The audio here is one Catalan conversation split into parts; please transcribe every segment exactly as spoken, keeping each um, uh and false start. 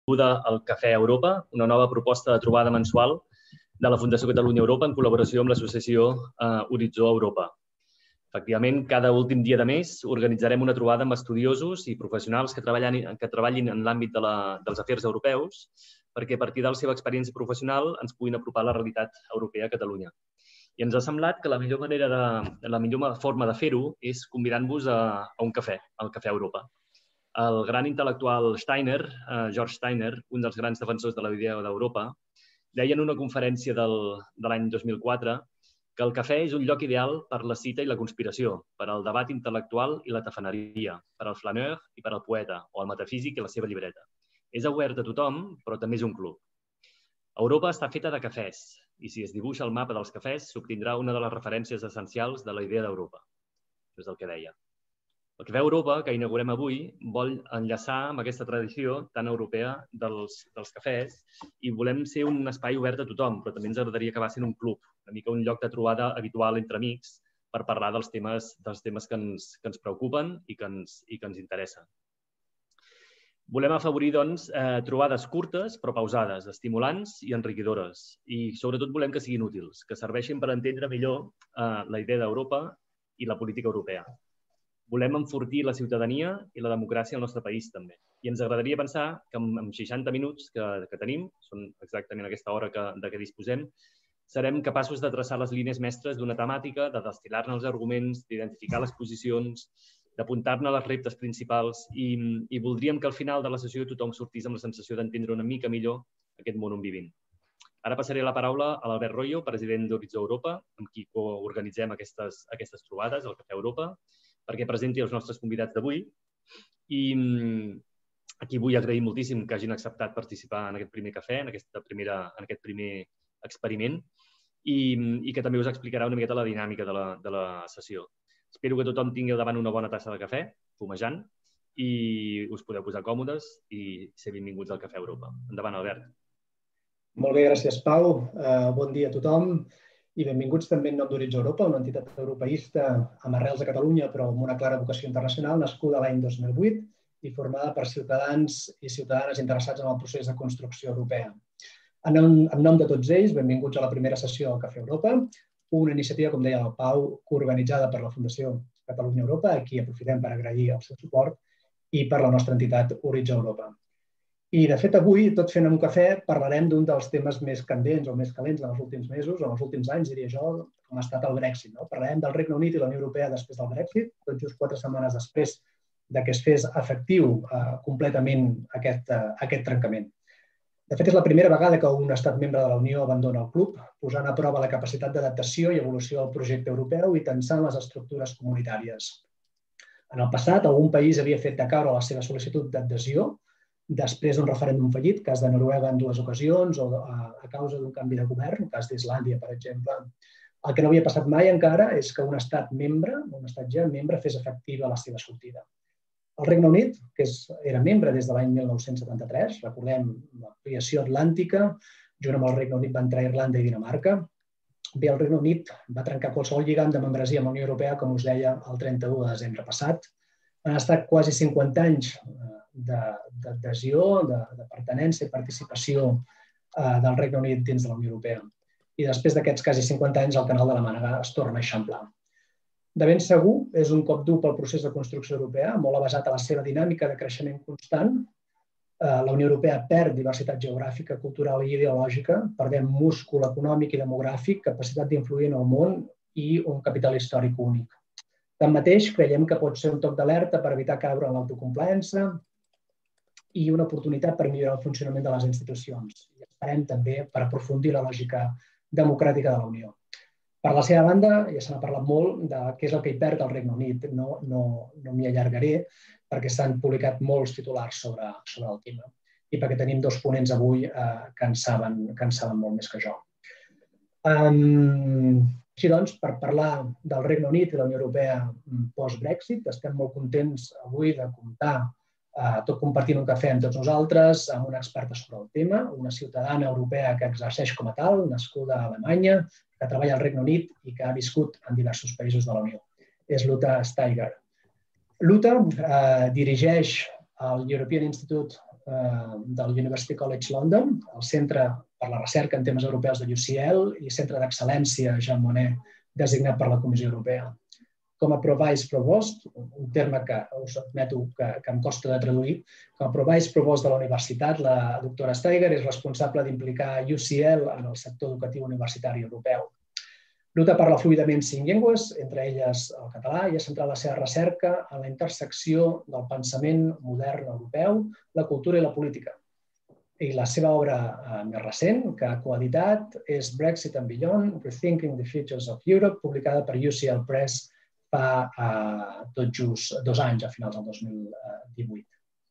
benvinguda al Cafè Europa, una nova proposta de trobada mensual de la Fundació Catalunya Europa en col·laboració amb l'associació Horitzó Europa. Efectivament, cada últim dia de mes organitzarem una trobada amb estudiosos i professionals que treballin en l'àmbit dels afers europeus perquè a partir de la seva experiència professional ens puguin apropar a la realitat europea a Catalunya. I ens ha semblat que la millor manera, la millor forma de fer-ho és convidant-vos a un cafè, al Cafè Europa. El gran intel·lectual Steiner, George Steiner, un dels grans defensors de la idea d'Europa, deia en una conferència de l'any dos mil quatre que el cafè és un lloc ideal per la cita i la conspiració, per al debat intel·lectual i la tafaneria, per al flaneur i per al poeta, o al metafísic i la seva llibreta. És obert a tothom, però també és un club. Europa està feta de cafès, i si es dibuixa el mapa dels cafès, s'obtindrà una de les referències essencials de la idea d'Europa. Això és el que deia. El Cafè Europa, que inaugurem avui, vol enllaçar amb aquesta tradició tan europea dels cafès i volem ser un espai obert a tothom, però també ens agradaria acabar sent un club, una mica un lloc de trobada habitual entre amics per parlar dels temes que ens preocupen i que ens interessen. Volem afavorir, doncs, trobades curtes però pausades, estimulants i enriquidores. I, sobretot, volem que siguin útils, que serveixin per entendre millor la idea d'Europa i la política europea. Volem enfortir la ciutadania i la democràcia al nostre país, també. I ens agradaria pensar que amb seixanta minuts que tenim, són exactament aquesta hora de què disposem, serem capaços de traçar les línies mestres d'una temàtica, de destil·lar-ne els arguments, d'identificar les posicions, d'apuntar-ne les reptes principals i voldríem que al final de la sessió tothom sortís amb la sensació d'entendre una mica millor aquest món on vivim. Ara passaré la paraula a l'Albert Royo, president d'Horitzó Europa, amb qui coorganitzem aquestes trobades al Cafè Europa, perquè presenti els nostres convidats d'avui. I aquí vull agrair moltíssim que hagin acceptat participar en aquest primer cafè, en aquest primer experiment, i que també us explicarà una miqueta la dinàmica de la sessió. Espero que tothom tingui al davant una bona tassa de cafè, fumejant, i us podeu posar còmodes i ser benvinguts al Cafè Europa. Endavant, Albert. Molt bé, gràcies, Pau. Bon dia a tothom. I benvinguts també en nom d'Horitzó Europa, una entitat europeista amb arrels a Catalunya però amb una clara vocació internacional, nascuda l'any dos mil vuit i formada per ciutadans i ciutadanes interessats en el procés de construcció europea. En nom de tots ells, benvinguts a la primera sessió del Cafè Europa, una iniciativa, com deia el Pau, coorganitzada per la Fundació Catalunya Europa, a qui aprofitem per agrair el seu suport, i per la nostra entitat Horitzó Europa. I, de fet, avui, tot fent un cafè, parlarem d'un dels temes més candents o més calents en els últims mesos, o en els últims anys, diria jo, com ha estat el Brexit. Parlarem del Regne Unit i la Unió Europea després del Brexit, tot just quatre setmanes després que es fes efectiu completament aquest trencament. De fet, és la primera vegada que un estat membre de la Unió abandona el club, posant a prova la capacitat d'adaptació i evolució del projecte europeu i tensant les estructures comunitàries. En el passat, algun país havia fet decaure la seva sol·licitud d'adhesió després d'un referèndum fallit, cas de Noruega en dues ocasions o a causa d'un canvi de govern, cas d'Islàndia, per exemple. El que no havia passat mai encara és que un estat membre, un estat ja membre, fes efectiva la seva sortida. El Regne Unit, que era membre des de l'any mil nou-cents setanta-tres, recordem l'ampliació atlàntica, junt amb el Regne Unit va entrar Irlanda i Dinamarca. Bé, el Regne Unit va trencar qualsevol lligam de membresia amb la Unió Europea, com us deia, el trenta-u de desembre passat. Han estat quasi cinquanta anys d'adhesió, de pertinença i participació del Regne Unit dins de la Unió Europea. I després d'aquests quasi cinquanta anys, el canal de la Mànega es torna a eixamplar. De ben segur, és un cop dur pel procés de construcció europea, molt basat a la seva dinàmica de creixement constant. La Unió Europea perd diversitat geogràfica, cultural i ideològica, perdem múscul econòmic i demogràfic, capacitat d'influir en el món i un capital històric únic. Tanmateix, creiem que pot ser un toc d'alerta per evitar caure en l'autocomplaença i una oportunitat per millorar el funcionament de les institucions. I esperem també per aprofundir la lògica democràtica de la Unió. Per la seva banda, ja se n'ha parlat molt de què és el que hi perd el Regne Unit. No m'hi allargaré perquè s'han publicat molts titulars sobre el tema i perquè tenim dos ponents avui que en saben molt més que jo. Així doncs, per parlar del Regne Unit i la Unió Europea post-Brexit, estem molt contents avui de comptar, tot compartint un cafè amb tots nosaltres, amb una experta sobre el tema, una ciutadana europea que exerceix com a tal, nascuda a Alemanya, que treballa al Regne Unit i que ha viscut en diversos països de la Unió. És Lotte Steiger. Lotte dirigeix el European Institute del University College London, el Centre per la Recerca en Temes Europeus de U C L i Centre d'Excel·lència Jean Monnet, designat per la Comissió Europea. Com a Pro-Vice Provost, un terme que us admeto que, que em costa de traduir, com a Pro-Vice Provost de la universitat, la doctora Steiger és responsable d'implicar U C L en el sector educatiu universitari europeu. Lluita parla fluidament cinc llengües, entre elles el català, i ha centrat la seva recerca en la intersecció del pensament modern europeu, la cultura i la política. I la seva obra eh, més recent, que ha coeditat, és Brexit and Beyond, Rethinking the Futures of Europe, publicada per U C L Press fa eh, tot just dos anys, a finals del dos mil divuit.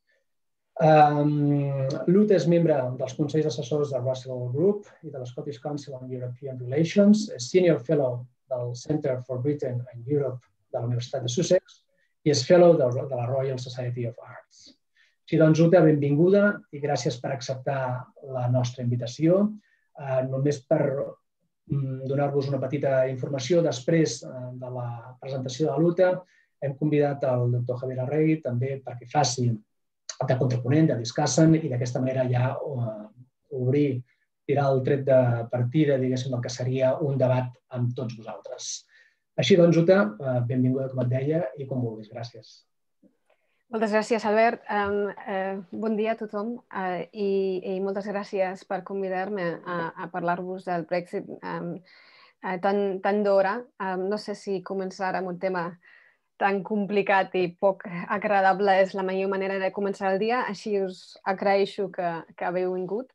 Um, Lut és membre dels consells assessors de Russell Group i de la Scottish Council on European Relations, és Senior Fellow del Centre for Britain and Europe de la Universitat de Sussex i és Fellow de la Royal Society of Arts. Així doncs, Uta, benvinguda i gràcies per acceptar la nostra invitació. Uh, només per um, donar-vos una petita informació, després uh, de la presentació de l'Uta, hem convidat el doctor Javier Arregui també perquè faci de contraponent, de discussen, i d'aquesta manera ja uh, obrir, tirar el tret de partida, diguéssim, del que seria un debat amb tots vosaltres. Així doncs, Uta, uh, benvinguda, com et deia, i com vulguis. Gràcies. Moltes gràcies, Albert. Um, uh, bon dia a tothom uh, i, i moltes gràcies per convidar-me a, a parlar-vos del Brexit um, uh, tan, tan d'hora. Um, no sé si començar amb un tema tan complicat i poc agradable és la millor manera de començar el dia, així us agraeixo que, que havíeu vingut.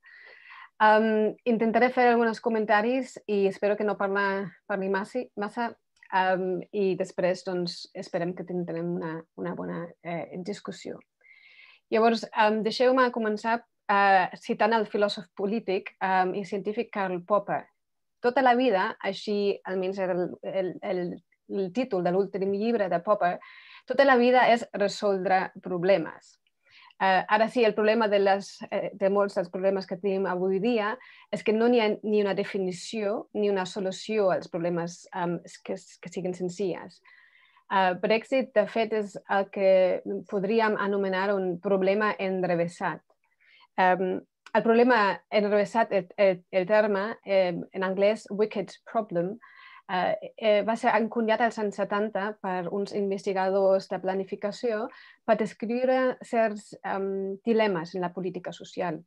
Um, intentaré fer alguns comentaris i espero que no parli, parli massa, massa um, i després doncs, esperem que tindrem una, una bona eh, discussió. Llavors, um, deixeu-me començar uh, citant el filòsof polític um, i científic Karl Popper. Tota la vida, així almenys era el, el, el el títol de l'últim llibre de Popper, tota la vida és resoldre problemes. Uh, ara sí, el problema de, les, de molts dels problemes que tenim avui dia és que no hi ha ni una definició ni una solució als problemes um, que, que siguin senzilles. Uh, Brexit, de fet, és el que podríem anomenar un problema enrevessat. Um, el problema enrevessat, el, el, el terme, eh, en anglès, wicked problem, Uh, eh, va ser encunyat als anys setanta per uns investigadors de planificació per descriure certs um, dilemes en la política social.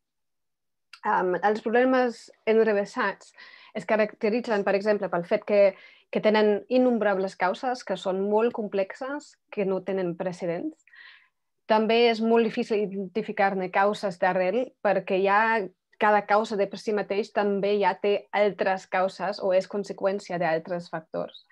Um, els problemes enrevessats es caracteritzen, per exemple, pel fet que, que tenen innombrables causes, que són molt complexes, que no tenen precedents. També és molt difícil identificar-ne causes d'arrel perquè hi ha cada causa de per si mateix també ja té altres causes o és conseqüència d'altres factors.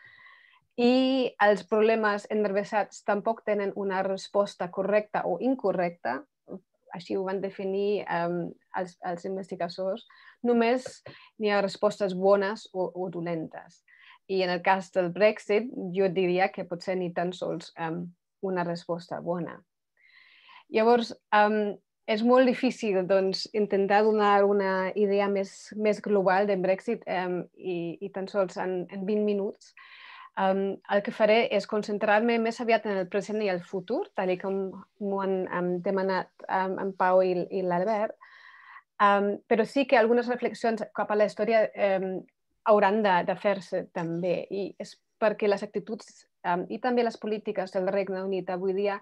I els problemes enrevessats tampoc tenen una resposta correcta o incorrecta, així ho van definir um, els, els investigadors, només n'hi ha respostes bones o, o dolentes. I en el cas del Brexit, jo diria que potser ni tan sols um, una resposta bona. Llavors, um, és molt difícil doncs, intentar donar una idea més, més global del Brexit um, i, i tan sols en, en vint minuts. Um, el que faré és concentrar-me més aviat en el present i el futur, tal com m'ho han um, demanat um, en Pau i, i l'Albert, um, però sí que algunes reflexions cap a la història um, hauran de, de fer-se també, i és perquè les actituds um, i també les polítiques del Regne Unit avui dia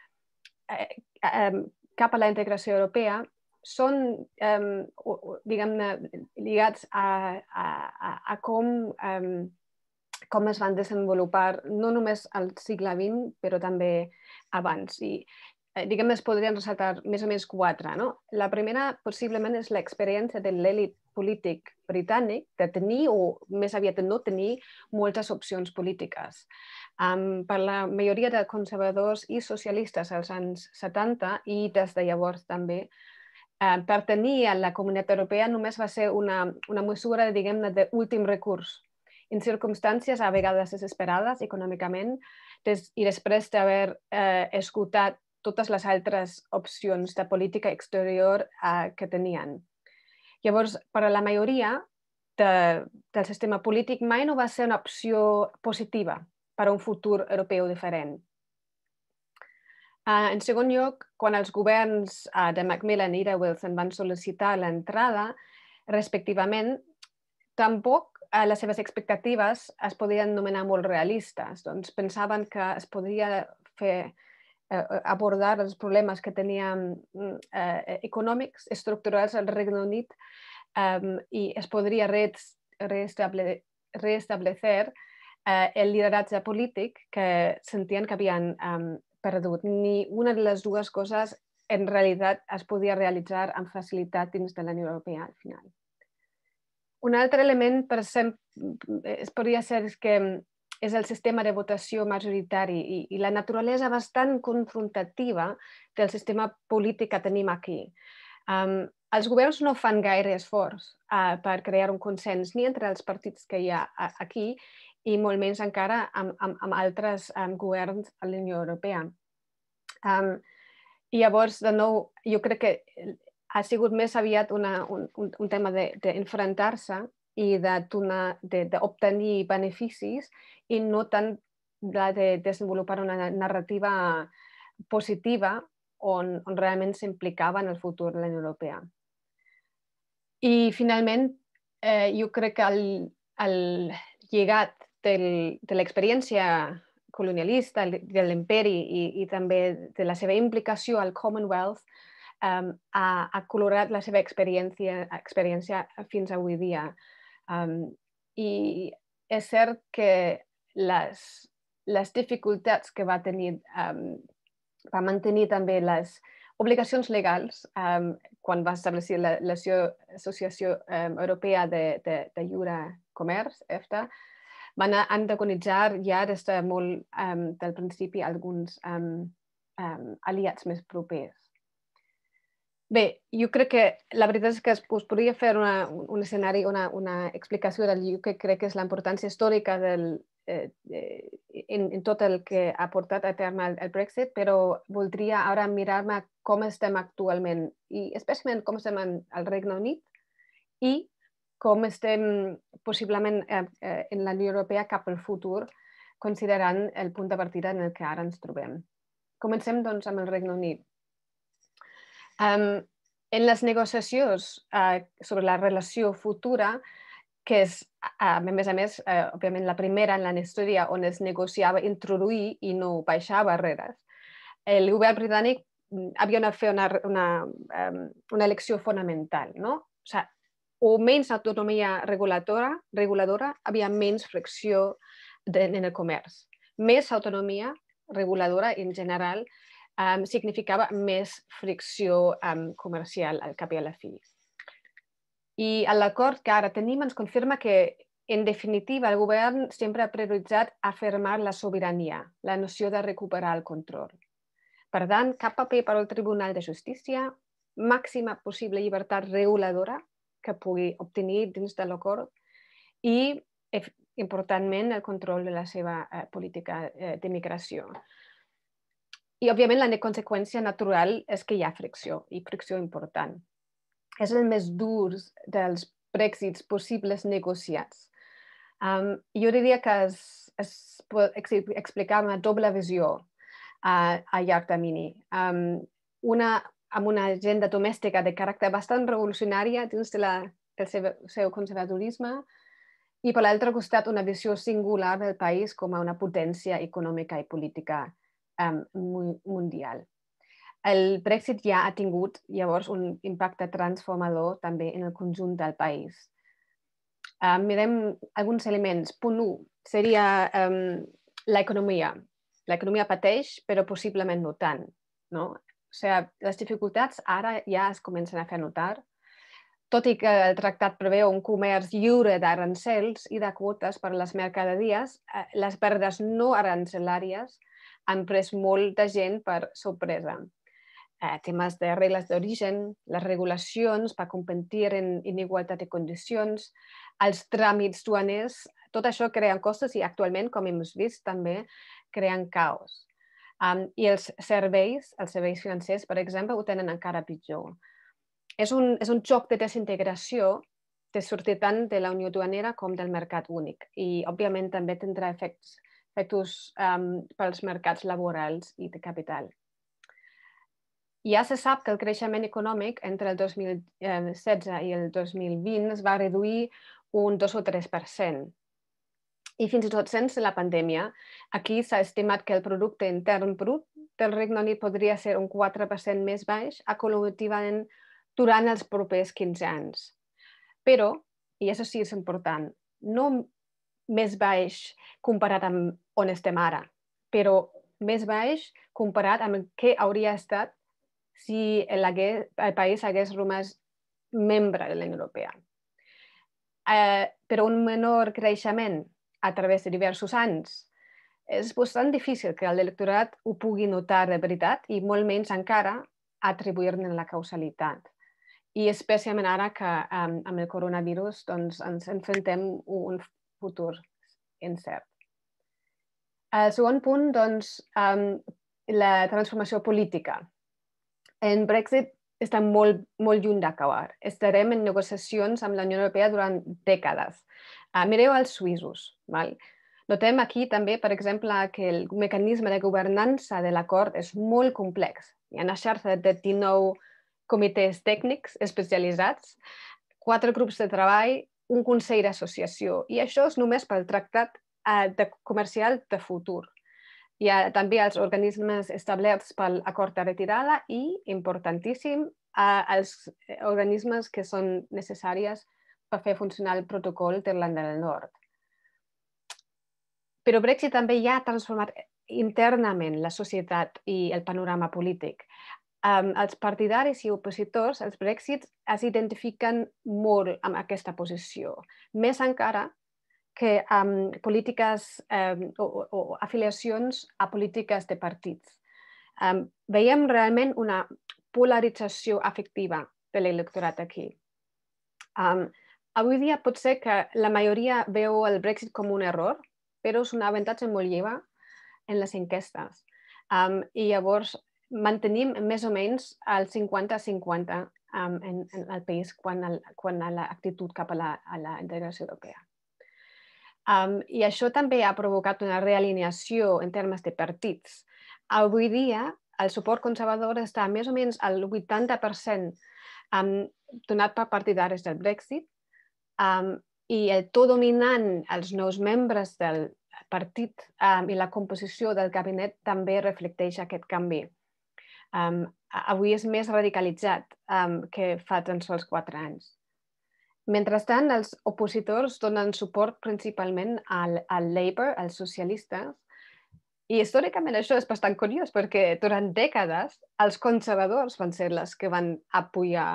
eh, eh, cap a la integració europea són, um, diguem-ne, lligats a, a, a com, um, com es van desenvolupar no només al segle vint, però també abans. I, eh, diguem-ne, es podrien ressaltar més o menys quatre. No? La primera, possiblement, és l'experiència de l'elit polític britànic de tenir, o més aviat de no tenir, moltes opcions polítiques. Um, per la majoria de conservadors i socialistes als anys setanta i des de llavors també, uh, pertanyir a la Comunitat Europea només va ser una, una mesura, diguem-ne, d'últim recurs, en circumstàncies a vegades desesperades econòmicament des, i després d'haver eh, esgotat totes les altres opcions de política exterior eh, que tenien. Llavors, per a la majoria de, del sistema polític mai no va ser una opció positiva per a un futur europeu diferent. En segon lloc, quan els governs de Macmillan i de Wilson van sol·licitar l'entrada, respectivament, tampoc les seves expectatives es podien anomenar molt realistes. Doncs pensaven que es podria fer abordar els problemes que teníem econòmics, estructurals al Regne Unit i es podria reestablecer el lideratge polític que sentien que havien perdut. Ni una de les dues coses en realitat es podia realitzar amb facilitat dins de la Unió Europea al final. Un altre element podria ser que és el sistema de votació majoritari i la naturalesa bastant confrontativa del sistema polític que tenim aquí. Els governs no fan gaire esforç per crear un consens ni entre els partits que hi ha aquí i molt menys encara amb altres governs a la Unió Europea. I llavors, de nou, jo crec que ha sigut més aviat un tema d'enfrontar-se i d'obtenir beneficis i no tant de desenvolupar una narrativa positiva on realment s'implicava en el futur de la Unió Europea. I finalment, jo crec que el llegat de l'experiència colonialista, de l'imperi i també de la seva implicació al Commonwealth ha colorat la seva experiència fins avui dia. I és cert que les dificultats que va tenir, va mantenir també les obligacions legals quan va establir l'Associació Europea de Lliure Comerç, EFTA, van antagonitzar ja des de molt del principi alguns aliats més propers. Bé, jo crec que la veritat és que us podria fer un escenari, una explicació del que crec que és la importància històrica en tot el que ha portat a terme el Brexit, però voldria ara mirar-me com estem actualment i especialment com estem al Regne Unit i com estem possiblement en la Unió Europea cap al futur, considerant el punt de partida en el que ara ens trobem. Comencem, doncs, amb el Regne Unit. En les negociacions sobre la relació futura, que és, a més a més, òbviament, la primera en la història on es negociava introduir i no baixar barreres, el govern britànic havia de fer una elecció fonamental, no? O sigui, o menys autonomia reguladora, havia menys fricció en el comerç. Més autonomia reguladora, en general, significava més fricció comercial al cap i a la fi. I l'acord que ara tenim ens confirma que, en definitiva, el govern sempre ha prioritzat afirmar la sobirania, la noció de recuperar el control. Per tant, cap paper per al Tribunal de Justícia, màxima possible llibertat reguladora que pugui obtenir dins de l'acord i, importantment, el control de la seva política d'immigració. I, òbviament, la conseqüència natural és que hi ha fricció, i fricció important. És el més dur dels Brexits possibles negociats. Jo diria que es pot explicar una doble visió a llarg termini. Una amb una agenda domèstica de caràcter bastant revolucionària dins del seu conservadorisme i, per l'altre costat, una visió singular del país com a una potència econòmica i política mundial. El Brexit ja ha tingut, llavors, un impacte transformador també en el conjunt del país. Mirem alguns elements. Punt u seria l'economia. L'economia pateix, però possiblement no tant. O sigui, les dificultats ara ja es comencen a fer notar. Tot i que el tractat preveu un comerç lliure d'arancels i de quotes per a les mercaderies, les barreres no arancelàries han pres molt de gent per sorpresa. Temes de regles d'origen, les regulacions per competir en igualtat de condicions, els tràmits duaners, tot això crea costos i actualment, com hem vist, també creen caos. I els serveis, els serveis financers, per exemple, ho tenen encara pitjor. És un joc de desintegració de sortir tant de la Unió Duanera com del mercat únic i, òbviament, també tindrà efectes pels mercats laborals i de capital. Ja se sap que el creixement econòmic entre el dos mil setze i el dos mil vint es va reduir un dos o tres per cent. I fins i tot sense la pandèmia, aquí s'ha estimat que el producte intern brut del Regne Unit podria ser un quatre per cent més baix acumulativament durant els propers quinze anys. Però, i això sí és important, no més baix comparat amb on estem ara, però més baix comparat amb què hauria estat si el país hagués romàs membre de la Unió Europea. Però un menor creixement a través de diversos anys és bastant difícil que l'electorat ho pugui notar de veritat i molt menys encara atribuir-ne la causalitat. I especialment ara que amb el coronavirus ens enfrontem a un futur incert. El segon punt, doncs, la transformació política. El Brexit està molt, molt lluny d'acabar. Estarem en negociacions amb la Unió Europea durant dècades. Mireu els suïssos. Notem aquí també, per exemple, que el mecanisme de governança de l'acord és molt complex. Hi ha una xarxa de dinou comitès tècnics especialitzats, quatre grups de treball, un consell d'associació. I això és només pel tractat comercial de futur. Hi ha també els organismes establerts per l'acord de retirada i, importantíssim, els organismes que són necessaris per fer funcionar el protocol d'Irlanda del Nord. Però Brexit també ja ha transformat internament la societat i el panorama polític. Els partidaris i opositors, els Brexit, es identifiquen molt amb aquesta posició. Més encara que amb polítiques o afiliacions a polítiques de partits. Veiem realment una polarització afectiva de l'electorat aquí. Avui dia pot ser que la majoria veu el Brexit com un error, però és un avantatge molt lleva en les enquestes. I llavors mantenim més o menys el cinquanta cinquanta en el país quant a l'actitud cap a la integració europea. I això també ha provocat una realineació en termes de partits. Avui dia, el suport conservador està més o menys al vuitanta per cent donat per partidaris del Brexit i el to dominant, els nous membres del partit i la composició del gabinet també reflecteix aquest canvi. Avui és més radicalitzat que fa tan sols quatre anys. Mentrestant, els opositors donen suport principalment al Labour, als socialistes, i històricament això és bastant curiós perquè durant dècades els conservadors van ser els que van apoyar,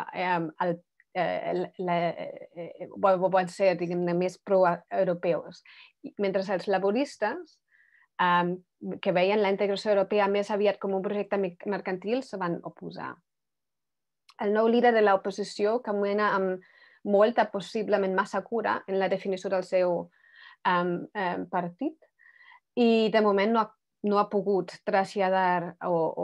van ser més pro-europeus, mentre els laboristes, que veien la integració europea més aviat com un projecte mercantil, se van oposar. El nou líder de l'oposició camina amb molta, possiblement massa cura en la definició del seu partit i de moment no ha pogut traslladar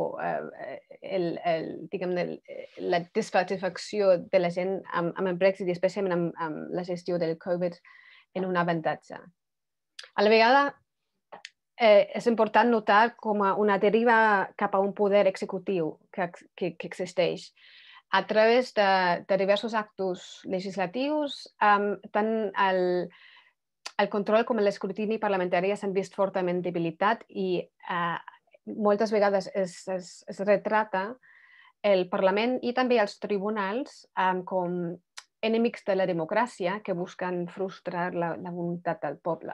la dissatisfacció de la gent amb el Brexit i especialment amb la gestió del Covid en un avantatge. A la vegada, és important notar com una deriva cap a un poder executiu que existeix. A través de diversos actes legislatius, tant el control com l'escrutini parlamentari s'han vist fortament debilitat i moltes vegades es retrata el Parlament i també els tribunals com enemics de la democràcia que busquen frustrar la voluntat del poble.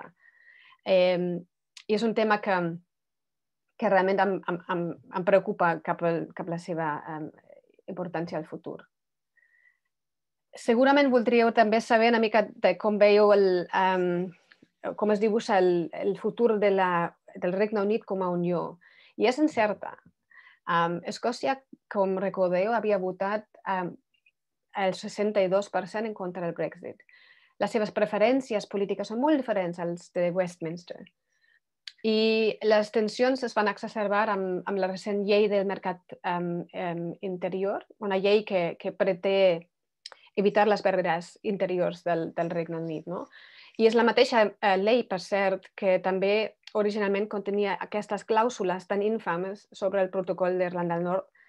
I és un tema que realment em preocupa cap a la seva importància al futur. Segurament voldríeu també saber una mica de com veieu, com es dibuixa el futur del Regne Unit com a Unió. I és incerta. Escòcia, com recordeu, havia votat el seixanta-dos per cent en contra del Brexit. Les seves preferències polítiques són molt diferents als de Westminster. I les tensions es van exacerbar amb la recent llei del mercat interior, una llei que pretén evitar les barreres interiors del Regne Unit. I és la mateixa llei, per cert, que també originalment contenia aquestes clàusules tan infames sobre el protocol d'Irlanda del Nord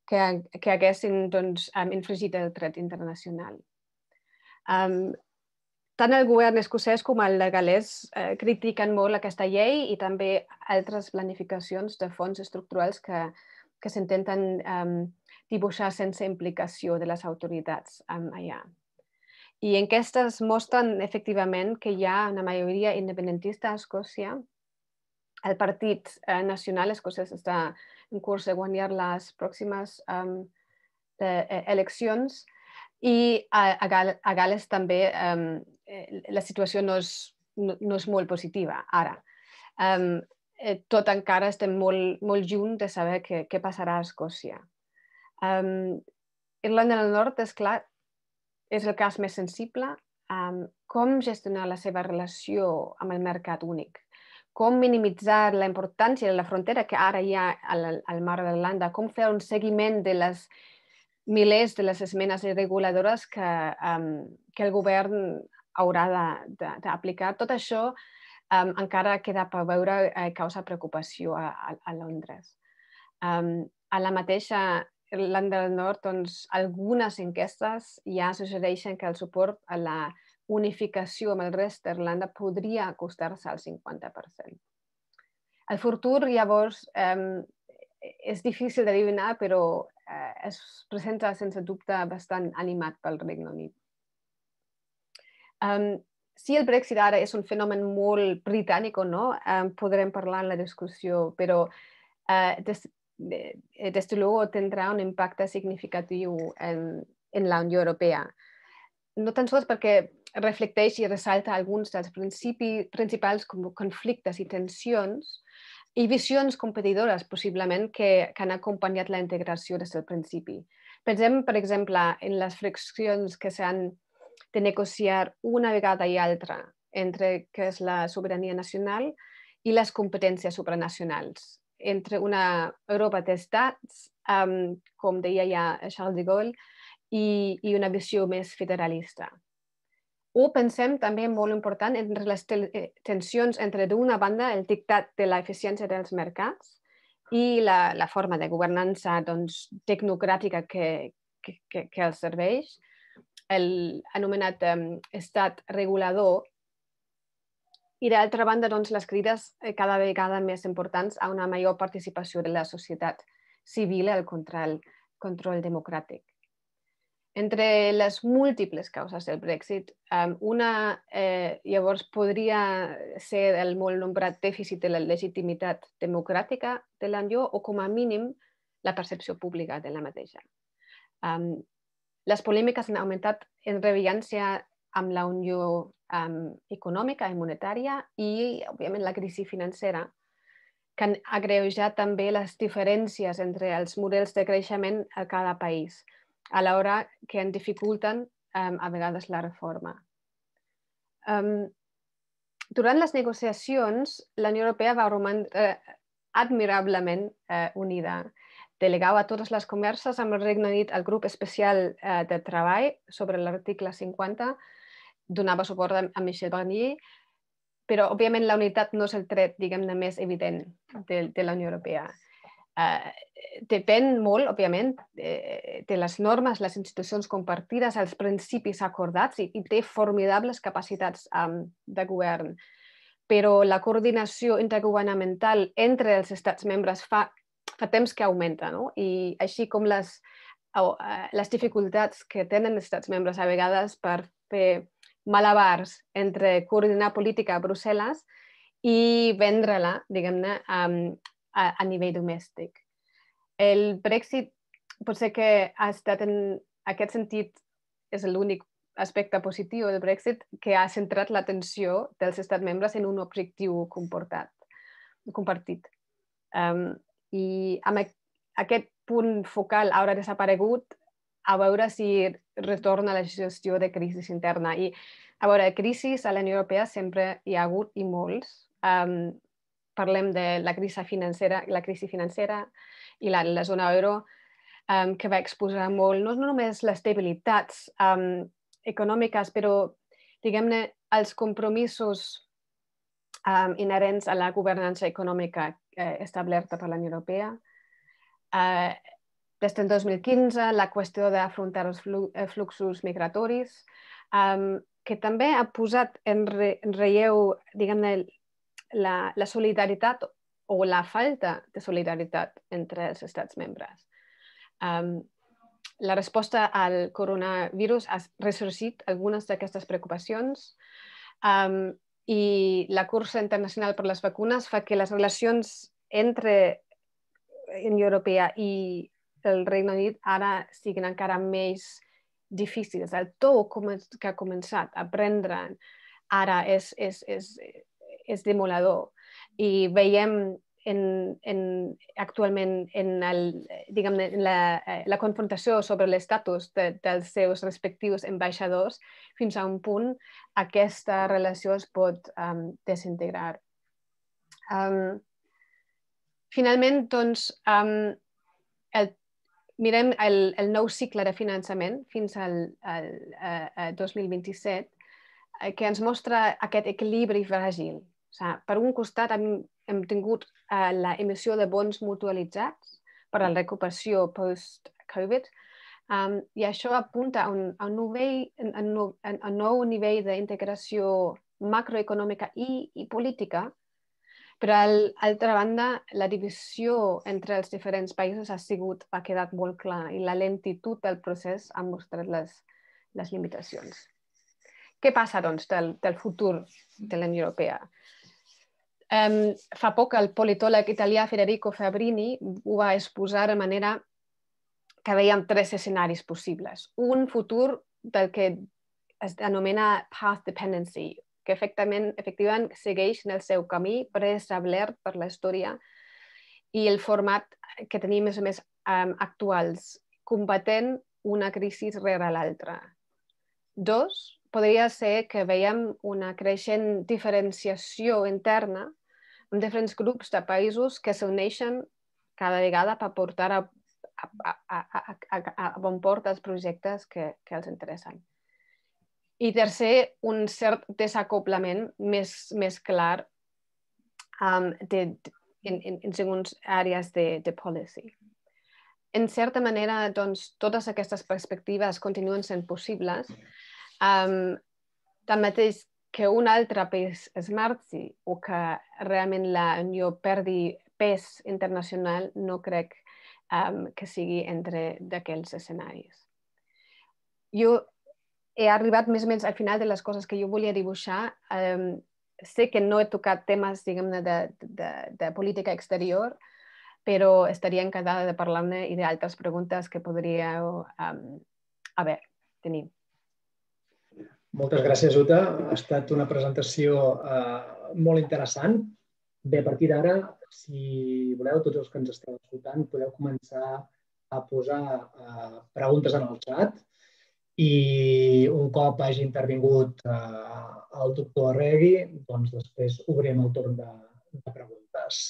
que, que haguessin doncs, infringit el dret internacional. Um, tant el govern escocès com el galès eh, critiquen molt aquesta llei i també altres planificacions de fons estructurals que, que s'intenten um, dibuixar sense implicació de les autoritats um, allà. I enquestes mostren efectivament que hi ha una majoria independentista a Escòcia. El Partit eh, Nacional Escocès està en curs de guanyar les pròximes um, de, eh, eleccions i a, a, Gal a Gales també um, la situació no és, no, no és molt positiva ara. Um, tot encara estem molt, molt lluny de saber què, què passarà a Escòcia. Um, Irlanda del Nord, és clar, és el cas més sensible. Um, com gestionar la seva relació amb el mercat únic? Com minimitzar la importància de la frontera que ara hi ha al, al mar d'Irlanda? Com fer un seguiment de les milers de les esmenes reguladores que, um, que el govern haurà d'aplicar? Tot això um, encara queda per veure eh, causa preocupació a, a, a Londres. Um, a la mateixa Irlanda del Nord, doncs, algunes enquestes ja suggereixen que el suport a la unificació amb el rest d'Irlanda podria acostar-se al cinquanta per cent. El futur, llavors, eh, és difícil d'adivinar, però eh, es presenta sense dubte bastant animat pel Regne Unit. Um, si el Brexit ara és un fenomen molt britànic o no, eh, podrem parlar en la discussió, però eh, des, desde luego tendrá un impacte significatiu en, en la Unió Europea. No tan sols perquè reflecteix i ressalta alguns dels principis, principals conflictes i tensions i visions competidores, possiblement, que, que han acompanyat la integració des del principi. Pensem, per exemple, en les friccions que s'han de negociar una vegada i altra entre què és la sobirania nacional i les competències supranacionals, entre una Europa d'estats, um, com deia ja Charles de Gaulle, i, i una visió més federalista. O pensem també, molt important, entre les tensions entre, d'una banda, el dictat de l'eficiència dels mercats i la, la forma de governança doncs, tecnocràtica que, que, que, que els serveix, el anomenat um, estat regulador, i d'altra banda, doncs, les crides cada vegada més importants a una major participació de la societat civil al control, control democràtic. Entre les múltiples causes del Brexit, una eh, llavors podria ser el molt nombrat dèficit de la legitimitat democràtica de la Unió o, com a mínim, la percepció pública de la mateixa. Um, les polèmiques han augmentat en rellevància amb la Unió um, econòmica i monetària i, òbviament, la crisi financera, que han agreujat també les diferències entre els models de creixement a cada país, a l'hora que en dificulten um, a vegades la reforma. Um, durant les negociacions, la Unió Europea va romandre uh, admirablement uh, unida. Delegava a totes les converses amb el Regne Unit al grup especial uh, de treball sobre l'article cinquanta, donava suport a, a Michel Barnier, però, òbviament, la unitat no és el tret, diguem-ne, més evident de, de la Unió Europea. Uh, depèn molt, òbviament, de, de les normes, les institucions compartides, els principis acordats i, i té formidables capacitats um, de govern. Però la coordinació intergovernamental entre els estats membres fa, fa temps que augmenta, no? I així com les, uh, les dificultats que tenen els estats membres a vegades per fer malabars entre coordinar política a Brussel·les i vendre-la, diguem-ne, um, a, a nivell domèstic. El Brexit potser que ha estat en aquest sentit és l'únic aspecte positiu del Brexit que ha centrat l'atenció dels estats membres en un objectiu comportat, compartit. Um, I amb aquest punt focal haurà desaparegut a veure si retorna la gestió de crisi interna. I a veure, crisis a la Unió Europea sempre hi ha hagut i molts. Um, parlem de la crisi financera, la crisi financera i la, la zona euro, um, que va exposar molt, no, no només les debilitats um, econòmiques, però, diguem-ne, els compromisos um, inherents a la governança econòmica eh, establerta per la Unió Europea. Uh, des del dos mil quinze, la qüestió d'afrontar els fluxos migratoris, que també ha posat en relleu, diguem-ne, la solidaritat o la falta de solidaritat entre els estats membres. La resposta al coronavirus ha ressorgit algunes d'aquestes preocupacions i la cursa internacional per les vacunes fa que les relacions entre la Unió Europea i el Regne Unit ara siguin encara més difícils. El to que ha començat a prendre ara és, és, és, és demoledor i veiem en, en, actualment en, el, en la, la confrontació sobre l'estatus de, dels seus respectius ambaixadors fins a un punt aquesta relació es pot um, desintegrar. Um, finalment, doncs, um, el mirem el, el nou cicle de finançament fins al, al, al dos mil vint-i-set, que ens mostra aquest equilibri fràgil. O sigui, per un costat hem, hem tingut uh, la emissió de bons mutualitzats per a la recuperació post-Covid, um, i això apunta a un, a un, nivell, a un, a un nou nivell d'integració macroeconòmica i, i política. Però, a l'altra banda, la divisió entre els diferents països ha sigut, ha quedat molt clar i la lentitud del procés ha mostrat les, les limitacions. Què passa, doncs, del, del futur de la Unió Europea? Um, fa poc el politòleg italià Federico Fabrini ho va exposar de manera que veiem tres escenaris possibles. Un futur del que es anomena path dependency, que efectivament, efectivament segueix en el seu camí preestablert per la història i el format que tenim més o més um, actuals, combatent una crisi rere l'altra. Dos, podria ser que veiem una creixent diferenciació interna amb diferents grups de països que s'uneixen cada vegada per portar a, a, a, a, a, a bon port els projectes que, que els interessen. I tercer, un cert desacoblament més, més clar um, de, de, en, en, en segons àrees de, de policy. En certa manera, doncs, totes aquestes perspectives continuen sent possibles. Um, tanmateix, que un altre país es marxi o que realment la Unió perdi pes internacional no crec um, que sigui entre d'aquells escenaris. Jo he arribat més o menys al final de les coses que jo volia dibuixar. Um, sé que no he tocat temes, diguem-ne, de, de, de política exterior, però estaria encantada de parlar-ne i d'altres preguntes que podríeu um, haver, tenir. Moltes gràcies, Uta. Ha estat una presentació uh, molt interessant. Bé, a partir d'ara, si voleu, tots els que ens esteu escoltant, podeu començar a posar uh, preguntes en el xat. I un cop hagi intervingut uh, el doctor Arregui, doncs després obrim el torn de, de preguntes.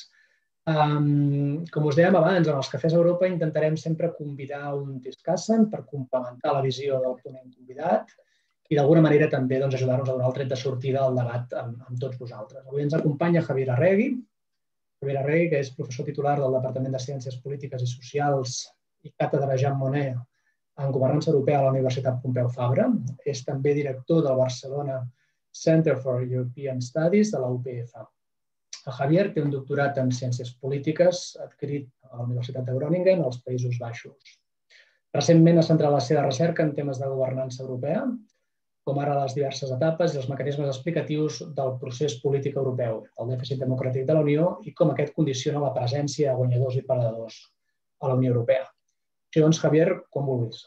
Um, com us dèiem abans, en els Cafès Europa intentarem sempre convidar un discussant per complementar la visió del ponent convidat i d'alguna manera també doncs, ajudar-nos a donar el tret de sortida al debat amb, amb tots vosaltres. Avui ens acompanya Javier Arregui, Javier Arregui, que és professor titular del Departament de Ciències Polítiques i Socials i càtedra Jean Monnet en Governança Europea a la Universitat Pompeu Fabra. És també director del Barcelona Center for European Studies de la U P F. El Javier té un doctorat en Ciències Polítiques adquirit a la Universitat de Groningen, als Països Baixos. Recentment ha centrat la seva recerca en temes de governança europea, com ara les diverses etapes i els mecanismes explicatius del procés polític europeu, el dèficit democràtic de la Unió i com aquest condiciona la presència de guanyadors i perdedors a la Unió Europea. Així doncs, Javier, com vulguis.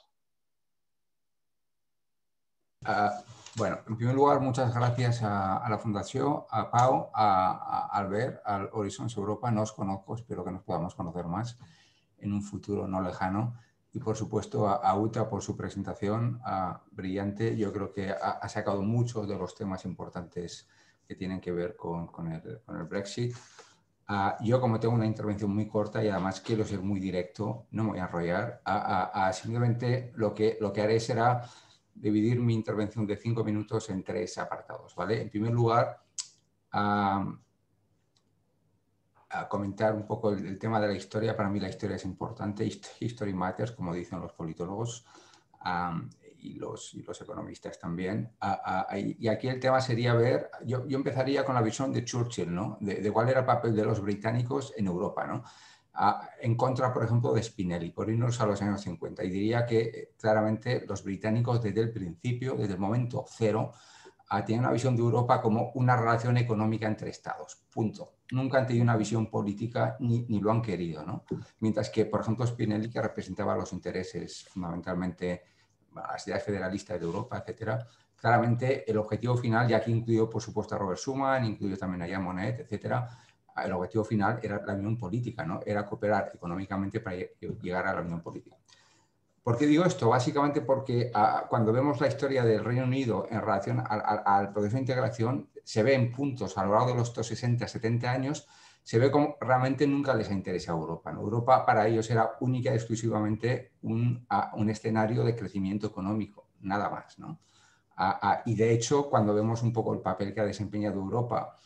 Uh, bueno, en primer lugar, muchas gracias a, a la Fundación, a Pau, a, a Albert, al Horizons Europa. No os conozco, espero que nos podamos conocer más en un futuro no lejano. Y, por supuesto, a, a Uta por su presentación uh, brillante. Yo creo que ha, ha sacado muchos de los temas importantes que tienen que ver con, con, el, con el Brexit. Uh, yo, como tengo una intervención muy corta y además quiero ser muy directo, no me voy a enrollar, a, a, a simplemente lo que, lo que haré será dividir mi intervención de cinco minutos en tres apartados, ¿vale? En primer lugar, uh, a comentar un poco el, el tema de la historia. Para mí la historia es importante, history matters, como dicen los politólogos um, y, los, y los economistas también. Uh, uh, y aquí el tema sería ver, yo, yo empezaría con la visión de Churchill, ¿no? de, de cuál era el papel de los británicos en Europa, ¿no? Uh, en contra, por ejemplo, de Spinelli, por irnos a los años cincuenta. Y diría que claramente los británicos desde el principio, desde el momento cero, uh, tienen una visión de Europa como una relación económica entre estados, punto. Nunca han tenido una visión política ni, ni lo han querido, ¿no? Mientras que, por ejemplo, Spinelli, que representaba los intereses fundamentalmente, bueno, las ideas federalistas de Europa, etcétera, claramente el objetivo final, ya que incluyó, por supuesto, a Robert Schuman, incluyó también a Jean Monnet, etcétera, el objetivo final era la unión política, ¿no? Era cooperar económicamente para llegar a la unión política. ¿Por qué digo esto? Básicamente porque uh, cuando vemos la historia del Reino Unido en relación al, al, al proceso de integración, se ve en puntos a lo largo de los sesenta, setenta años, se ve como realmente nunca les ha interesado Europa, ¿no? Europa para ellos era única y exclusivamente un, uh, un escenario de crecimiento económico, nada más, ¿no? Uh, uh, y de hecho, cuando vemos un poco el papel que ha desempeñado Europa,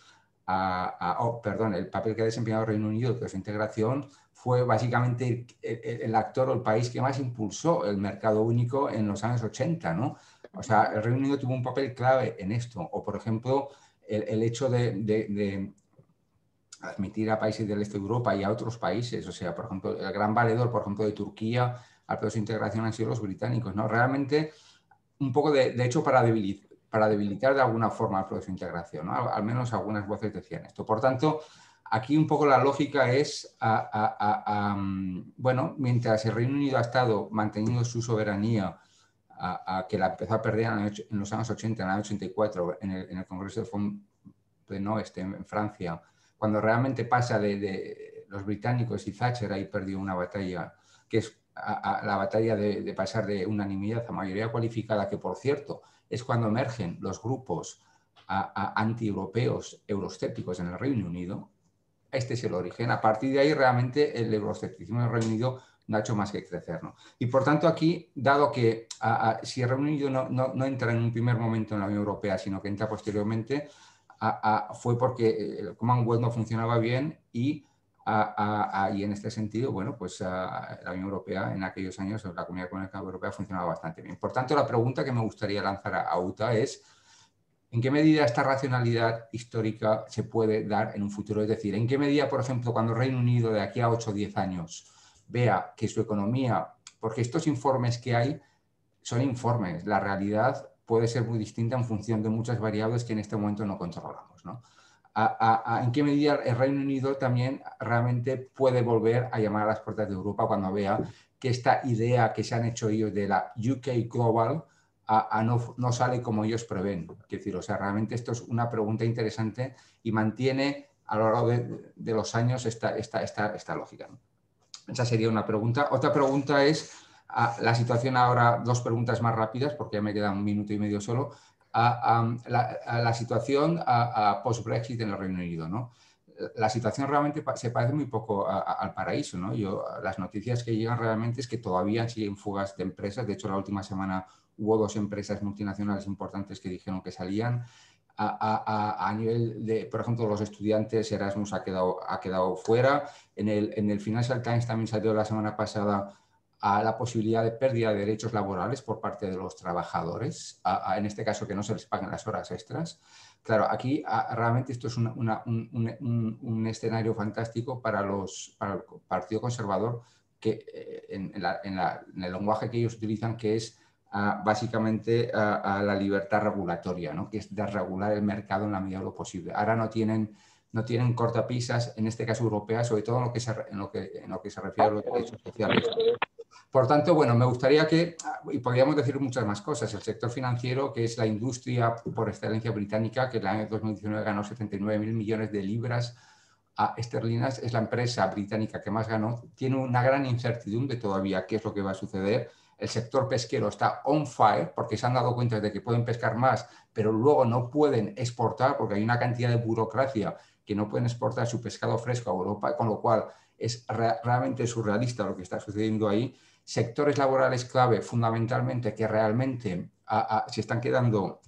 A, a, oh, perdón, el papel que ha desempeñado el Reino Unido de su integración fue básicamente el, el, el actor o el país que más impulsó el mercado único en los años ochenta, ¿no? O sea, el Reino Unido tuvo un papel clave en esto. O, por ejemplo, el, el hecho de, de, de admitir a países del este de Europa y a otros países. O sea, por ejemplo, el gran valedor, por ejemplo, de Turquía al proceso de integración han sido los británicos, ¿no? Realmente, un poco de, de hecho, para debilitar para debilitar de alguna forma el proceso de integración, ¿no? Al, al menos algunas voces decían esto. Por tanto, aquí un poco la lógica es, a, a, a, a, bueno, mientras el Reino Unido ha estado manteniendo su soberanía, a, a que la empezó a perder en los años ochenta, en el año ochenta y cuatro, en el, en el Congreso de Fontenoy, este, en Francia, cuando realmente pasa de, de los británicos y Thatcher ahí perdió una batalla, que es a, a la batalla de, de pasar de unanimidad a mayoría cualificada, que por cierto, es cuando emergen los grupos anti-europeos euroscépticos en el Reino Unido. Este es el origen. A partir de ahí, realmente, el euroscepticismo en el Reino Unido no ha hecho más que crecer, ¿no? Y por tanto, aquí, dado que a, a, si el Reino Unido no, no, no entra en un primer momento en la Unión Europea, sino que entra posteriormente, a, a, fue porque el Commonwealth no funcionaba bien y, a, a, a, y en este sentido, bueno, pues a, la Unión Europea en aquellos años, la Comunidad Económica Europea funcionaba bastante bien. Por tanto, la pregunta que me gustaría lanzar a, a Uta es: ¿en qué medida esta racionalidad histórica se puede dar en un futuro? Es decir, ¿en qué medida, por ejemplo, cuando el Reino Unido de aquí a ocho o diez años vea que su economía, porque estos informes que hay son informes, la realidad puede ser muy distinta en función de muchas variables que en este momento no controlamos, ¿no? A, a, a, ¿En qué medida el Reino Unido también realmente puede volver a llamar a las puertas de Europa cuando vea que esta idea que se han hecho ellos de la U K Global A, a no, no sale como ellos prevén? Quiero decir, o sea, realmente esto es una pregunta interesante y mantiene a lo largo de, de los años esta, esta, esta, esta lógica, ¿no? Esa sería una pregunta. Otra pregunta es uh, la situación ahora, dos preguntas más rápidas, porque ya me queda un minuto y medio solo. Uh, um, la, uh, la situación uh, uh, post-Brexit en el Reino Unido, ¿no? La situación realmente se parece muy poco a, a, al paraíso, ¿no? Yo, las noticias que llegan realmente es que todavía siguen fugas de empresas. De hecho, la última semana hubo dos empresas multinacionales importantes que dijeron que salían. A, a, a nivel de, por ejemplo, los estudiantes, Erasmus ha quedado, ha quedado fuera. En el, en el Financial Times también salió la semana pasada a la posibilidad de pérdida de derechos laborales por parte de los trabajadores, a, a, en este caso que no se les paguen las horas extras. Claro, aquí a, realmente esto es una, una, un, un, un escenario fantástico para, los, para el Partido Conservador, que eh, en, en, la, en, la, en el lenguaje que ellos utilizan, que es uh, básicamente uh, a la libertad regulatoria, ¿no? Que es desregular el mercado en la medida de lo posible. Ahora no tienen, no tienen cortapisas, en este caso europeas, sobre todo en lo que se, en lo que, en lo que se refiere a los derechos sociales. Por tanto, bueno, me gustaría que, y podríamos decir muchas más cosas, el sector financiero, que es la industria por excelencia británica, que en el año dos mil diecinueve ganó setenta y nueve mil millones de libras a esterlinas, es la empresa británica que más ganó, tiene una gran incertidumbre todavía qué es lo que va a suceder. El sector pesquero está on fire porque se han dado cuenta de que pueden pescar más, pero luego no pueden exportar porque hay una cantidad de burocracia que no pueden exportar su pescado fresco a Europa, con lo cual es re realmente surrealista lo que está sucediendo ahí. Sectores laborales clave, fundamentalmente, que realmente a, a, se están quedando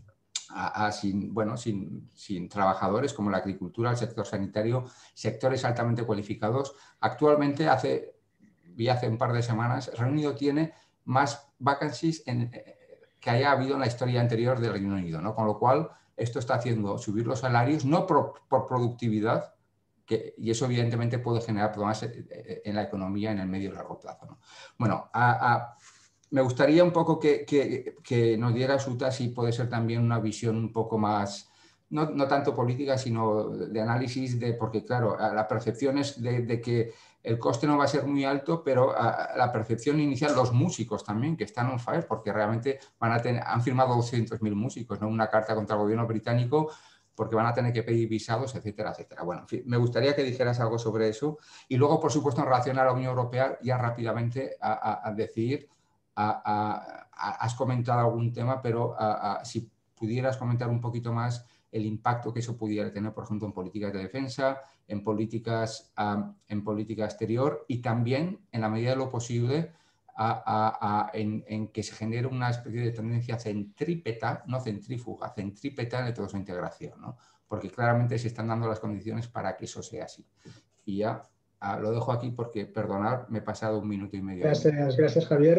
a, a sin, bueno, sin, sin trabajadores como la agricultura, el sector sanitario, sectores altamente cualificados. Actualmente, hace, vi hace un par de semanas, Reino Unido tiene más vacancies en, que haya habido en la historia anterior del Reino Unido, ¿no? Con lo cual, esto está haciendo subir los salarios, no por, por productividad, que, y eso evidentemente puede generar problemas en la economía en el medio y largo plazo, ¿no? Bueno, a, a, me gustaría un poco que, que, que nos diera Uta si puede ser también una visión un poco más, no, no tanto política, sino de análisis, de, porque claro, la percepción es de, de que el coste no va a ser muy alto, pero a, la percepción inicial, los músicos también, que están on fire, porque realmente van a tener, han firmado doscientos mil músicos, ¿no? Una carta contra el gobierno británico, porque van a tener que pedir visados, etcétera, etcétera. Bueno, en fin, me gustaría que dijeras algo sobre eso. Y luego, por supuesto, en relación a la Unión Europea, ya rápidamente a, a, a decir... A, a, a, has comentado algún tema, pero a, a, si pudieras comentar un poquito más el impacto que eso pudiera tener, por ejemplo, en políticas de defensa, en políticas, um, en política exterior y también, en la medida de lo posible, a, a, a, en, en que se genere una especie de tendencia centrípeta, no centrífuga, centrípeta de toda su integración, ¿no? Porque claramente se están dando las condiciones para que eso sea así. Y ya... Uh, lo dejo aquí porque, perdonad, m'he passat un minut i mig. Gràcies, gràcies Javier.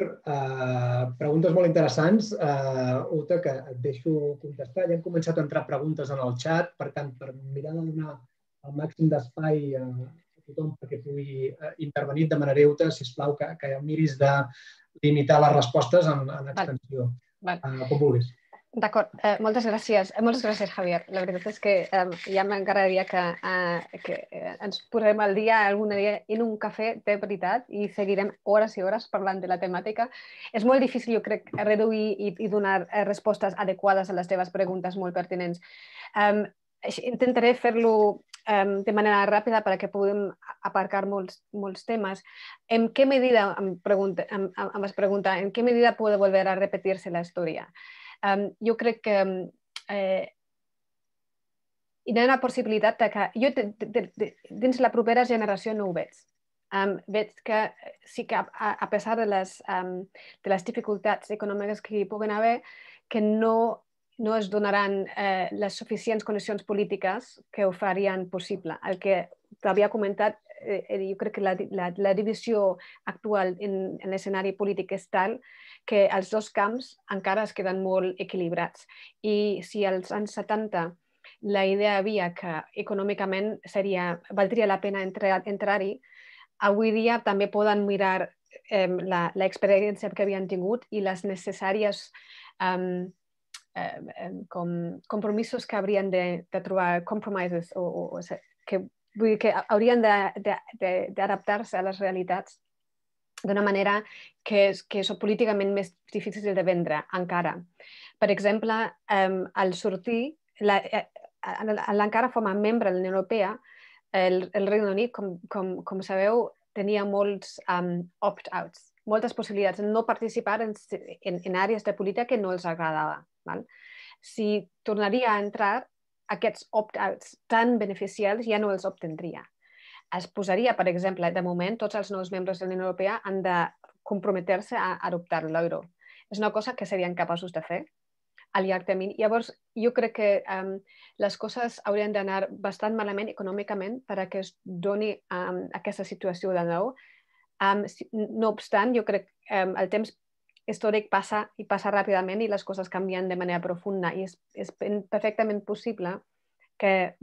Uh, preguntes molt interessants, uh, Uta, que et deixo contestar. Ja hem començat a entrar preguntes en el xat, per tant, per mirar de donar el màxim d'espai a, a tothom perquè pugui uh, intervenir, et demanaré, Uta, sisplau, que, que miris de limitar les respostes en, en extensió. Val. Uh, com vulguis. D'acord, eh, moltes gràcies. Moltes gràcies, Javier. La veritat és que eh, ja m'agradaria que, eh, que eh, ens posem al dia algun dia en un cafè de veritat i seguirem hores i hores parlant de la temàtica. És molt difícil, jo crec, reduir i, i donar respostes adequades a les teves preguntes molt pertinents. Um, intentaré fer-lo um, de manera ràpida perquè puguem aparcar molts, molts temes. En què medida, em, pregunta, em, em vas preguntar, en què medida puede volver a repetirse la història? Um, jo crec que eh, hi ha una possibilitat de que jo de, de, de, dins la propera generació no ho veig. Um, veig que sí que a, a pesar de les, um, de les dificultats econòmiques que hi puguen haver, que no, no es donaran eh, les suficients condicions polítiques que ho farien possible. El que t'havia comentat, eh, jo crec que la, la, la divisió actual en, en l'escenari polític és tal que els dos camps encara es queden molt equilibrats. I si als anys setanta la idea havia que econòmicament seria, valdria la pena entrar-hi, avui dia també poden mirar eh, l'experiència que havien tingut i les necessàries um, eh, com compromisos que haurien de, de trobar, compromises, o, o, o que, vull dir que haurien d'adaptar-se a les realitats d'una manera que és, que és políticament més difícil de vendre encara. Per exemple, um, al sortir, la, eh, l'encara com a membre de la Unió Europea, el, el Regne Unit, com, com, com sabeu, tenia molts um, opt-outs, moltes possibilitats de no participar en, en, en àrees de política que no els agradava. Val? Si tornaria a entrar, aquests opt-outs tan beneficials ja no els obtindria. Es posaria, per exemple, de moment, tots els nous membres de la Unió Europea han de comprometre-se a adoptar l'euro. És una cosa que serien capaços de fer a llarg termini. Llavors, jo crec que um, les coses haurien d'anar bastant malament econòmicament per a que es doni um, aquesta situació de nou. Um, no obstant, jo crec que um, el temps històric passa i passa ràpidament i les coses canvien de manera profunda i és, és perfectament possible que,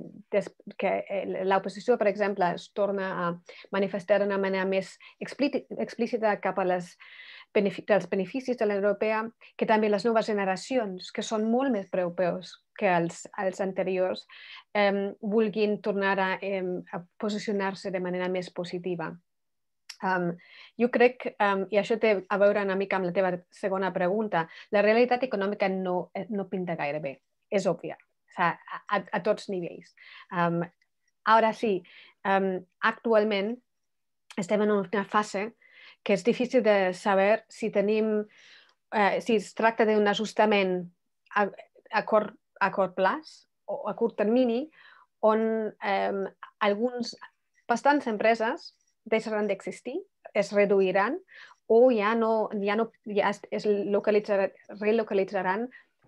que l'oposició, per exemple, es torna a manifestar d'una manera més explícita cap a les dels beneficis de la Unió Europea, que també les noves generacions, que són molt més preocupats que els, els anteriors, eh, vulguin tornar a, eh, a posicionar-se de manera més positiva. Um, jo crec, um, i això té a veure una mica amb la teva segona pregunta, la realitat econòmica no, no pinta gaire bé, és òbvia, o sigui, a, a tots nivells. Um, ara sí, um, actualment estem en una fase que és difícil de saber si tenim, eh, si es tracta d'un ajustament a, a, cort, a cort plaç o a curt termini, on eh, alguns, bastants empreses deixaran d'existir, es reduiran o ja no, ja no ja es localitzar, relocalitzaran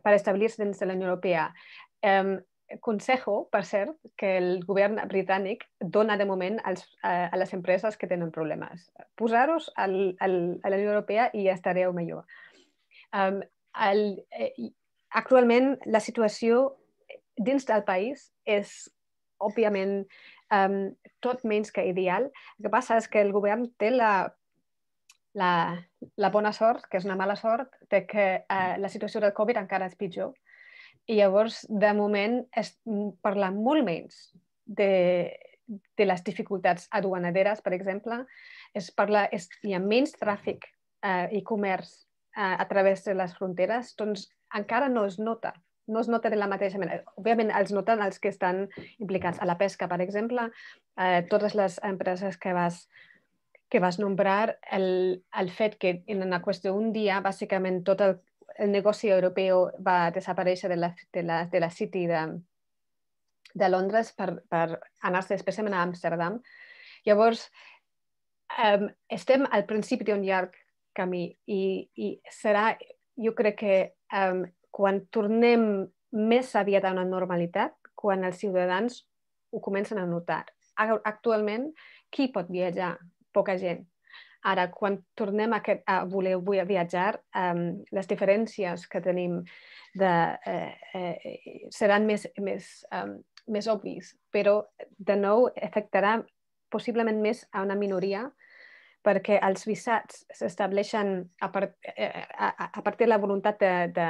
per establir-se dins de la Unió Europea. Um, Consejo, per cert, que el govern britànic dona de moment als, a, a les empreses que tenen problemes. Posar-vos a la Unió Europea i estareu millor. Um, el, eh, actualment, la situació dins del país és, òbviament, um, tot menys que ideal. El que passa és que el govern té la, la, la bona sort, que és una mala sort, de que uh, la situació del Covid encara és pitjor. I llavors, de moment, es parla molt menys de, de les dificultats aduaneres, per exemple. Es parla, es, hi ha menys tràfic uh, i comerç uh, a través de les fronteres, doncs encara no es nota. No es nota de la mateixa manera. Òbviament, els noten els que estan implicats a la pesca, per exemple, uh, totes les empreses que vas, que vas nombrar, el, el fet que en una qüestió d'un dia, bàsicament tot el el negoci europeu va desaparèixer de la, de la, de la City de, de Londres per, per anar-se especialment a Amsterdam. Llavors, um, estem al principi d'un llarg camí i, i serà, jo crec que um, quan tornem més aviat a una normalitat, quan els ciutadans ho comencen a notar. Actualment, qui pot viatjar? Poca gent. Ara, quan tornem a, aquest, a voler viatjar, um, les diferències que tenim de, eh, eh, seran més, més, um, més obvis, però de nou afectarà possiblement més a una minoria perquè els visats s'estableixen a, part, eh, a, a partir de la voluntat de, de,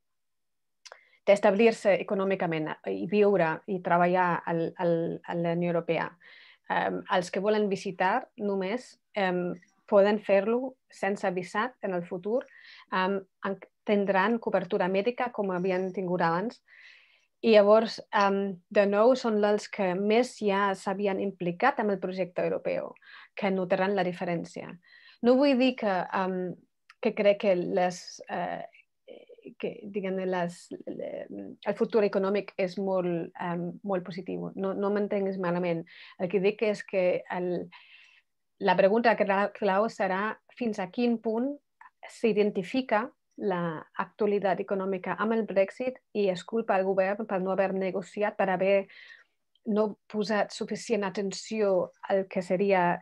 d'establir-se econòmicament i viure i treballar al, al, a la Unió Europea. Um, els que volen visitar només um, poden fer-lo sense visat en el futur, um, tindran cobertura mèdica com havien tingut abans. I llavors, um, de nou, són els que més ja s'havien implicat en el projecte europeu, que notaran la diferència. No vull dir que, um, que crec que, les, uh, que diguem, les, el futur econòmic és molt, um, molt positiu. No, no m'entenguis malament. El que dic és que el, la pregunta clau serà fins a quin punt s'identifica l'actualitat econòmica amb el Brexit i es culpa el govern per no haver negociat, per haver no posat suficient atenció al que seria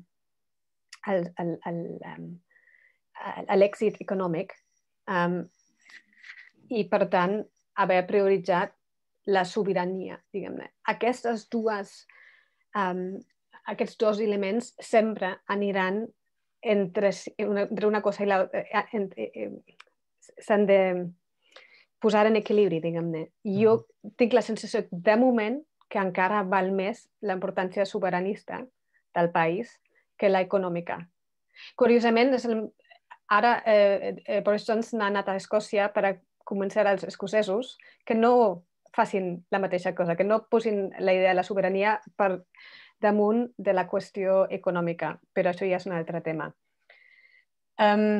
l'èxit econòmic um, i, per tant, haver prioritzat la sobirania, diguem-ne. Aquestes dues um, Aquests dos elements sempre aniran entre una, entre una cosa i l'altra. S'han de posar en equilibri, diguem-ne. Jo tinc la sensació, de moment, que encara val més la importància sobiranista del país que la econòmica. Curiosament, és el, ara eh, eh, Boris Johnson ha anat a Escòcia per a convèncer els escocesos que no facin la mateixa cosa, que no posin la idea de la sobirania per damunt de la qüestió econòmica, però això ja és un altre tema. Um,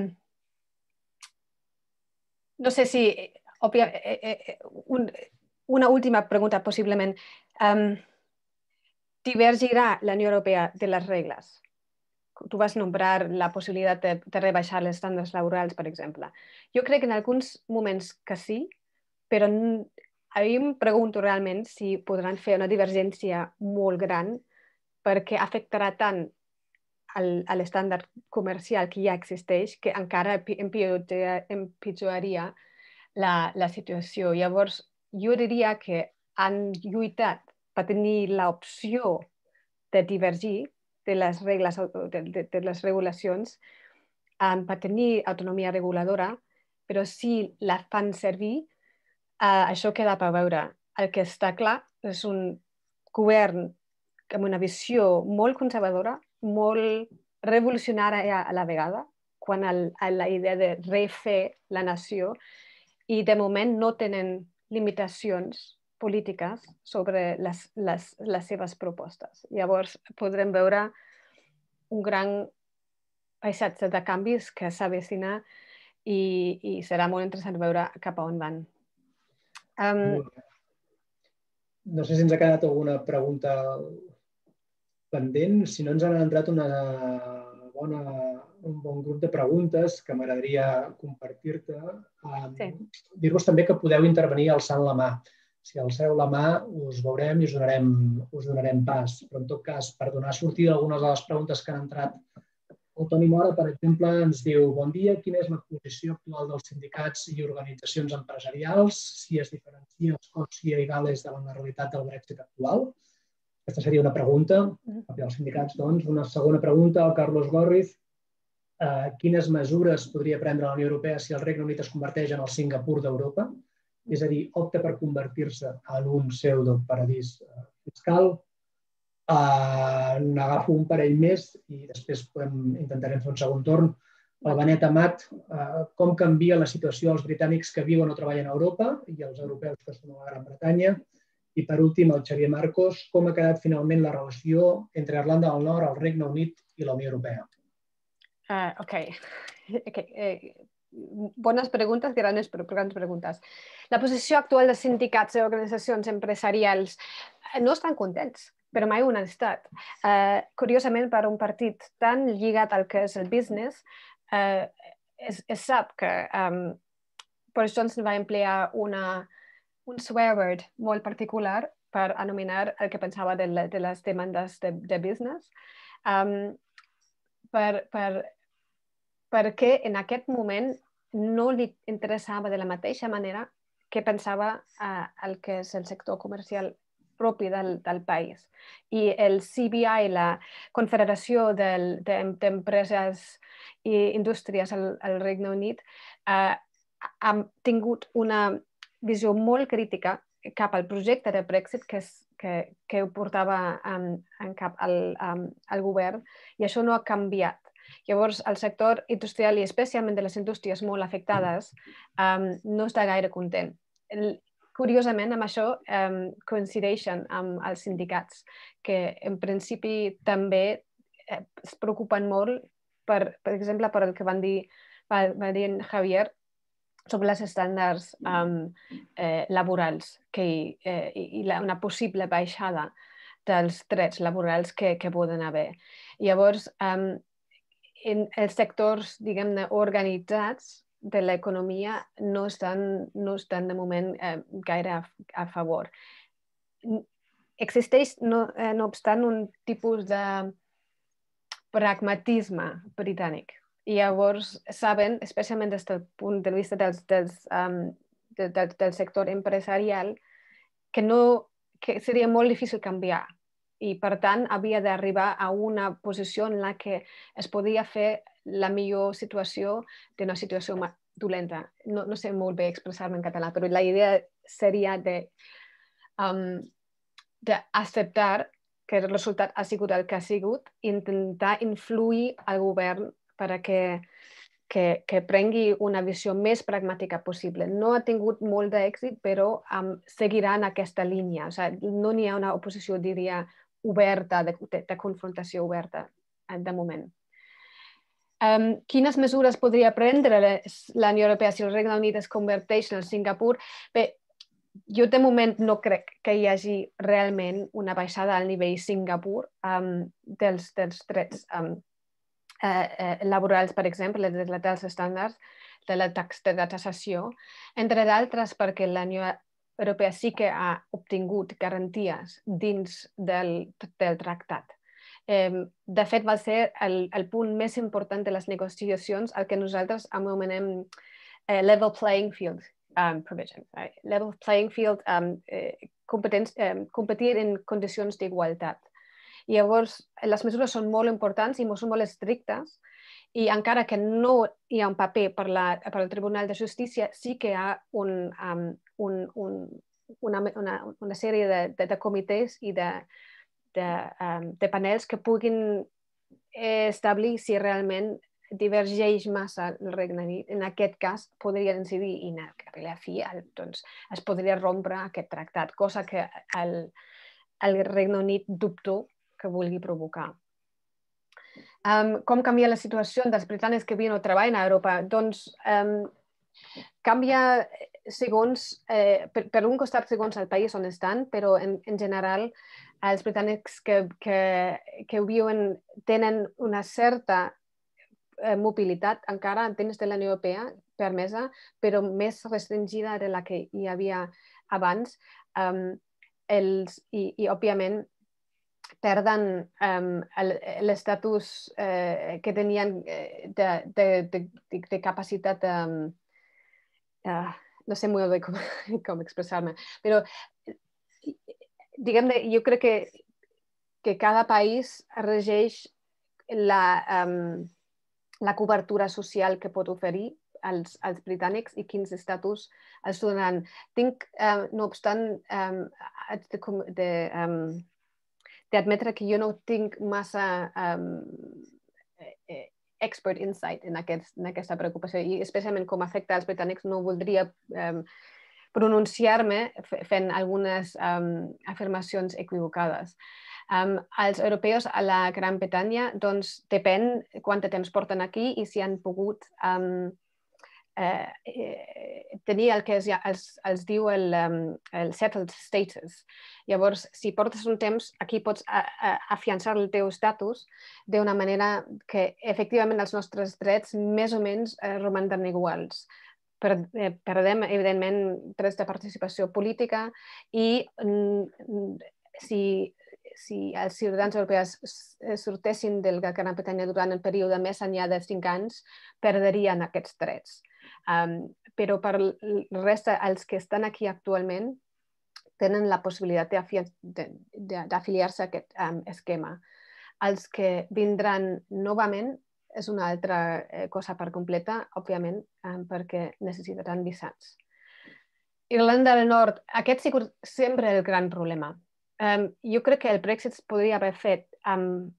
no sé si... Òbvia, eh, eh, un, una última pregunta, possiblement. Um, divergirà la Unió Europea de les regles? Tu vas nombrar la possibilitat de, de rebaixar els estàndards laborals, per exemple. Jo crec que en alguns moments que sí, però a mi em pregunto realment si podran fer una divergència molt gran perquè afectarà tant a l'estàndard comercial que ja existeix que encara empitjoraria la, la situació. Llavors, jo diria que han lluitat per tenir l'opció de divergir de les regles, de, de, de les regulacions, um, per tenir autonomia reguladora, però si la fan servir, uh, això queda per veure. El que està clar és un govern amb una visió molt conservadora, molt revolucionària a la vegada, quan el, a la idea de refer la nació, i de moment no tenen limitacions polítiques sobre les, les, les seves propostes. Llavors podrem veure un gran paisatge de canvis que s'avecina i, i serà molt interessant veure cap a on van. Um, no sé si ens ha quedat alguna pregunta pendent. Si no, ens han entrat una bona un bon grup de preguntes que m'agradaria compartir-te. Sí. Dir-vos també que podeu intervenir alçant la mà. Si alceu la mà us veurem i us donarem, us donarem pas. Però en tot cas, per donar sortida a algunes de les preguntes que han entrat, el Toni Mora, per exemple, ens diu: bon dia, quina és la posició actual dels sindicats i organitzacions empresarials, si es diferencia Escòcia i Gales davant la realitat del Brexit actual? Aquesta seria una pregunta. Els sindicats, doncs. Una segona pregunta, el Carlos Gorriz. Eh, quines mesures podria prendre la Unió Europea si el Regne Unit es converteix en el Singapur d'Europa? És a dir, opta per convertir-se en un pseudo-paradís fiscal. Uh, N'agafo un parell més i després podem, intentarem fer un segon torn. El Benet Amat, uh, com canvia la situació dels britànics que viuen o treballen a Europa i els europeus que són a la Gran Bretanya? I per últim, el Xavier Marcos, com ha quedat finalment la relació entre Irlanda del Nord, el Regne Unit i la Unió Europea? Uh, ok. okay. Eh, bones preguntes, grans, grans preguntes. La posició actual dels sindicats i organitzacions empresarials no estan contents, però mai ho han estat. Uh, curiosament, per un partit tan lligat al que és el business, uh, es, es sap que um, Boris Johnson va emplear una un swear word molt particular per anomenar el que pensava de, la, de les demandes de, de business, um, per, per, perquè en aquest moment no li interessava de la mateixa manera que pensava uh, el que és el sector comercial propi del, del país. I el C B I, la Confederació d'Empreses i Indústries al, al Regne Unit, uh, ha tingut una visió molt crítica cap al projecte de Brexit que, és, que, que ho portava um, en cap al, um, al govern, i això no ha canviat. Llavors, el sector industrial, i especialment de les indústries molt afectades, um, no està gaire content. El, curiosament, amb això um, coincideixen amb els sindicats, que en principi també eh, es preocupen molt, per, per exemple, per el que van dir, va, va dir en Javier, sobre els estàndards um, eh, laborals que, eh, i la, una possible baixada dels drets laborals que, que poden haver. Llavors, um, en els sectors, diguem-ne, organitzats de l'economia no estan, no estan de moment eh, gaire a, a favor. Existeix, no, eh, no obstant, un tipus de pragmatisme britànic. I llavors saben, especialment des del punt de vista dels, dels, um, de, de, del sector empresarial, que, no, que seria molt difícil canviar. I, per tant, havia d'arribar a una posició en la que es podia fer la millor situació d'una situació dolenta. No, no sé molt bé expressar-me en català, però la idea seria de, um, d'acceptar que el resultat ha sigut el que ha sigut, intentar influir al govern perquè que, que prengui una visió més pragmàtica possible. No ha tingut molt d'èxit, però um, seguirà en aquesta línia. O sigui, no n'hi ha una oposició, diria, oberta, de, de, de confrontació oberta, de moment. Um, quines mesures podria prendre la Unió Europea si el Regne Unit es converteix en el Singapur? Bé, jo de moment no crec que hi hagi realment una baixada al nivell Singapur um, dels, dels drets um, Eh, eh, laborals, per exemple, dels estàndards de la, tax, de la taxació, entre d'altres perquè la Unió Europea sí que ha obtingut garanties dins del, del tractat. Eh, de fet, va ser el, el punt més important de les negociacions, el que nosaltres anomenem eh, level playing field um, provision. Right? Level playing field, um, eh, eh, competir en condicions d'igualtat. I llavors, les mesures són molt importants i són molt estrictes, i encara que no hi ha un paper per, la, per al Tribunal de Justícia, sí que hi ha un, um, un, un, una, una, una sèrie de, de, de comitès i de, de, um, de panels que puguin establir si realment divergeix massa el Regne Unit. En aquest cas, podria incidir i a la fi doncs, es podria rompre aquest tractat, cosa que el, el Regne Unit dubto que vulgui provocar. Um, com canvia la situació dels britànics que viuen o treballen a Europa? Doncs um, canvia segons, eh, per, per un costat segons el país on estan, però en, en general els britànics que, que, que viuen tenen una certa mobilitat encara dins de la Unió Europea permesa, però més restringida de la que hi havia abans. Um, els, i, I, òbviament, perden um, l'estatus eh, que tenien de, de, de, de, de capacitat de... Uh, no sé molt bé com, com expressar-me, però diguem, jo crec que, que cada país regeix la, um, la cobertura social que pot oferir als, als britànics i quins estatus els donaran. Tinc, um, no obstant, um, de, um, d'admetre que jo no tinc massa um, expert insight en, aquest, en aquesta preocupació i especialment com afecta als britànics no voldria um, pronunciar-me fent algunes um, afirmacions equivocades. Um, els europeus a la Gran Bretanya, doncs, depèn quant de temps porten aquí i si han pogut um, eh, eh, tenir el que es, els, els diu el, um, el settled status. Llavors, si portes un temps, aquí pots a, a, afiançar el teu estatus d'una manera que, efectivament, els nostres drets més o menys eh, romandran iguals. Perdem, evidentment, drets de participació política i mm, si si els ciutadans europeus sortessin del Gran Bretanya durant el període més enllà de cinc anys, perderien aquests drets. Um, però per el resta, els que estan aquí actualment tenen la possibilitat d'afiliar-se a aquest um, esquema. Els que vindran novament és una altra cosa per completa, òbviament, um, perquè necessitaran visats. Irlanda del Nord, aquest ha sigut sempre el gran problema. Um, jo crec que el Brexit es podria haver fet amb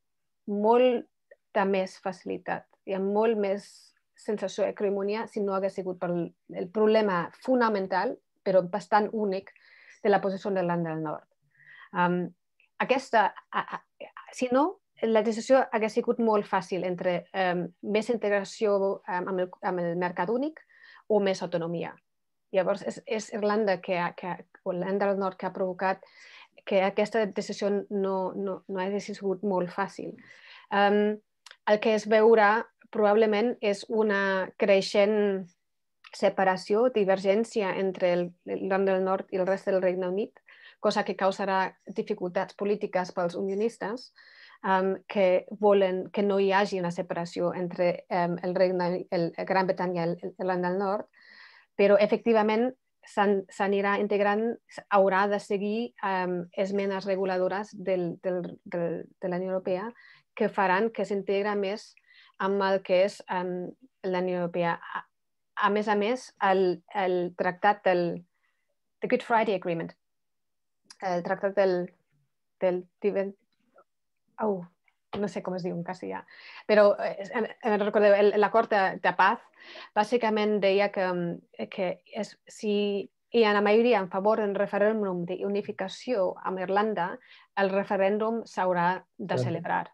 molta més facilitat i amb molt més sensació de acrimonia si no hagués sigut per el problema fonamental, però bastant únic, de la posició d'Irlanda del Nord. Um, aquesta, a, a, si no, la decisió hagués sigut molt fàcil entre um, més integració um, amb, el, amb el mercat únic o més autonomia. Llavors, és, és Irlanda, que, que, o Irlanda del Nord que ha provocat que aquesta decisió no, no, no hagi sigut molt fàcil. Um, el que es veurà probablement és una creixent separació, divergència entre l'Irlanda del Nord i el rest del Regne Unit, cosa que causarà dificultats polítiques pels unionistes um, que volen que no hi hagi una separació entre um, el, Regne, el Gran Bretanya i l'Irlanda del Nord, però efectivament s'anirà integrant, haurà de seguir um, esmenes reguladores del, del, del, de la Unió Europea que faran que s'integra més amb el que és um, la Unió Europea. A, a més a més, el, el tractat del the Good Friday Agreement, el tractat del, del oh, no sé com es diu en castellà, però em, em recordeu, l'acord de, de paz bàsicament deia que, que és, si hi ha una majoria en favor del referèndum d'unificació amb Irlanda, el referèndum s'haurà de celebrar.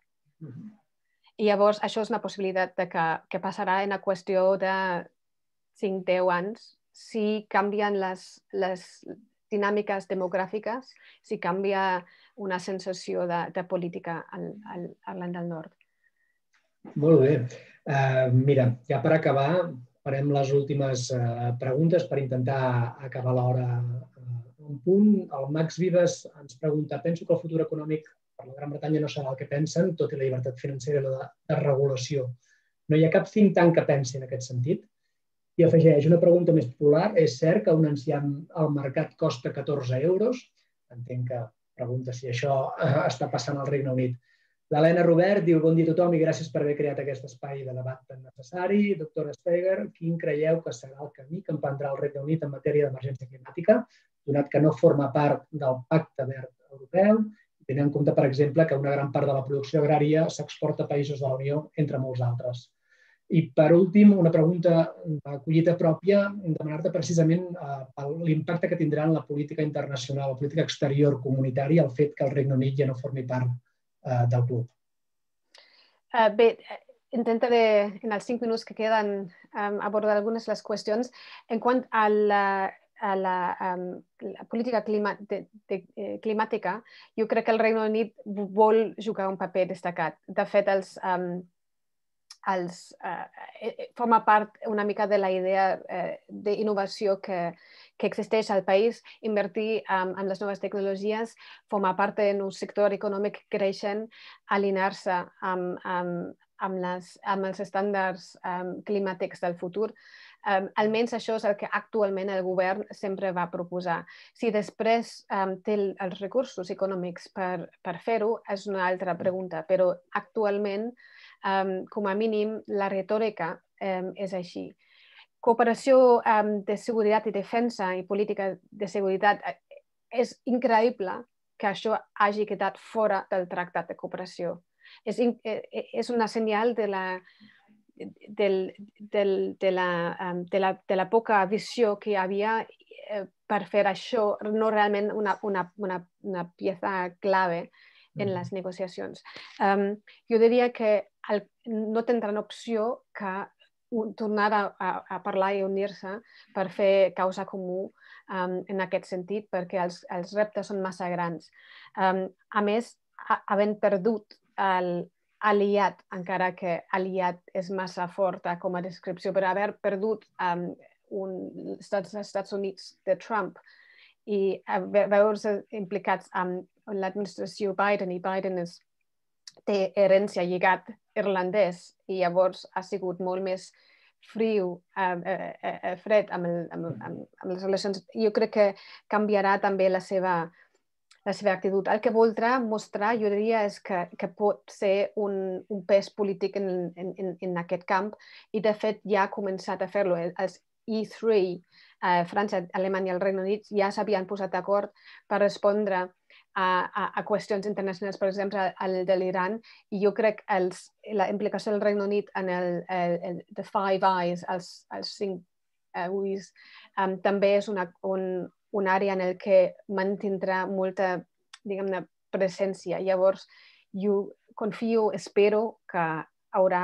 I llavors això és una possibilitat de que, que passarà en una qüestió de cinc a deu anys si canvien les, les dinàmiques demogràfiques, si canvia una sensació de, de política a Irlanda del Nord. Molt bé. Uh, mira, ja per acabar, farem les últimes uh, preguntes per intentar acabar l'hora uh, un punt. El Max Vives ens pregunta: penso que el futur econòmic per la Gran Bretanya no serà el que pensen, tot i la llibertat financera i la desregulació. No hi ha cap think tank que pensi en aquest sentit? I afegeix una pregunta més popular. És cert que un enciam al mercat costa catorze euros? Entenc que pregunta si això està passant al Regne Unit. L'Helena Robert diu: bon dia a tothom i gràcies per haver creat aquest espai de debat tan necessari. Doctora Steger, quin creieu que serà el camí que emprendrà el Regne Unit en matèria d'emergència climàtica, donat que no forma part del Pacte Verd Europeu, tenint en compte, per exemple, que una gran part de la producció agrària s'exporta a països de la Unió, entre molts altres? I, per últim, una pregunta de collita pròpia, demanar-te precisament uh, l'impacte que tindrà en la política internacional, la política exterior comunitària, el fet que el Regne Unit ja no formi part uh, del club. Uh, bé, intentaré, en els cinc minuts que queden, um, abordar algunes de les qüestions. En quant a la, a la, um, la política clima, de, de, eh, climàtica, jo crec que el Regne Unit vol jugar un paper destacat. De fet, els... Um, els, eh, forma part una mica de la idea eh, d'innovació que, que existeix al país. Invertir um, en les noves tecnologies forma part d'un sector econòmic creixent, alinear-se amb, amb, amb, les, amb els estàndards um, climàtics del futur. Um, almenys això és el que actualment el govern sempre va proposar. Si després um, té els recursos econòmics per, per fer-ho, és una altra pregunta, però actualment, um, com a mínim, la retòrica um, és així. Cooperació um, de seguretat i defensa i política de seguretat, és increïble que això hagi quedat fora del tractat de cooperació. És, és una senyal de la Del, del, de, la, um, de, la, de la poca visió que hi havia eh, per fer això, no realment una, una, una, una pieza clave en les negociacions. Um, jo diria que el, no tindran opció que un, tornar a, a, a parlar i unir-se per fer causa comú um, en aquest sentit, perquè els, els reptes són massa grans. Um, a més, ha, havent perdut el aliat, encara que aliat és massa forta com a descripció, per haver perdut um, un, els Estats Units de Trump i veure-se implicats amb l'administració Biden, i Biden és, té herència lligat irlandès i llavors ha sigut molt més friu, uh, uh, uh, fred amb, el, amb, amb, amb les relacions. Jo crec que canviarà també la seva la seva actitud. El que voldrà mostrar, jo diria, és que, que pot ser un, un pes polític en, en, en aquest camp i, de fet, ja ha començat a fer-lo. Els E tres, eh, França, Alemanya i el Regne Unit, ja s'havien posat d'acord per respondre a, a, a qüestions internacionals, per exemple, el de l'Iran, i jo crec que la implicació del Regne Unit en el, el, el The Five Eyes, els, els cinc uh, ulls, um, també és una, un, una àrea en el que mantindrà molta, diguem-ne, presència. Llavors, jo confio, espero que haurà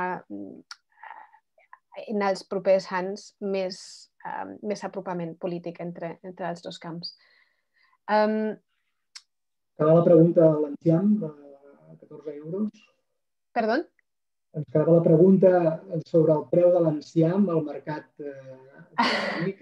en els propers anys més, um, més apropament polític entre, entre els dos camps. Um, Quedava la pregunta a l'enciam, de catorze euros. Perdó? Ens quedava la pregunta sobre el preu de l'enciam al mercat eh,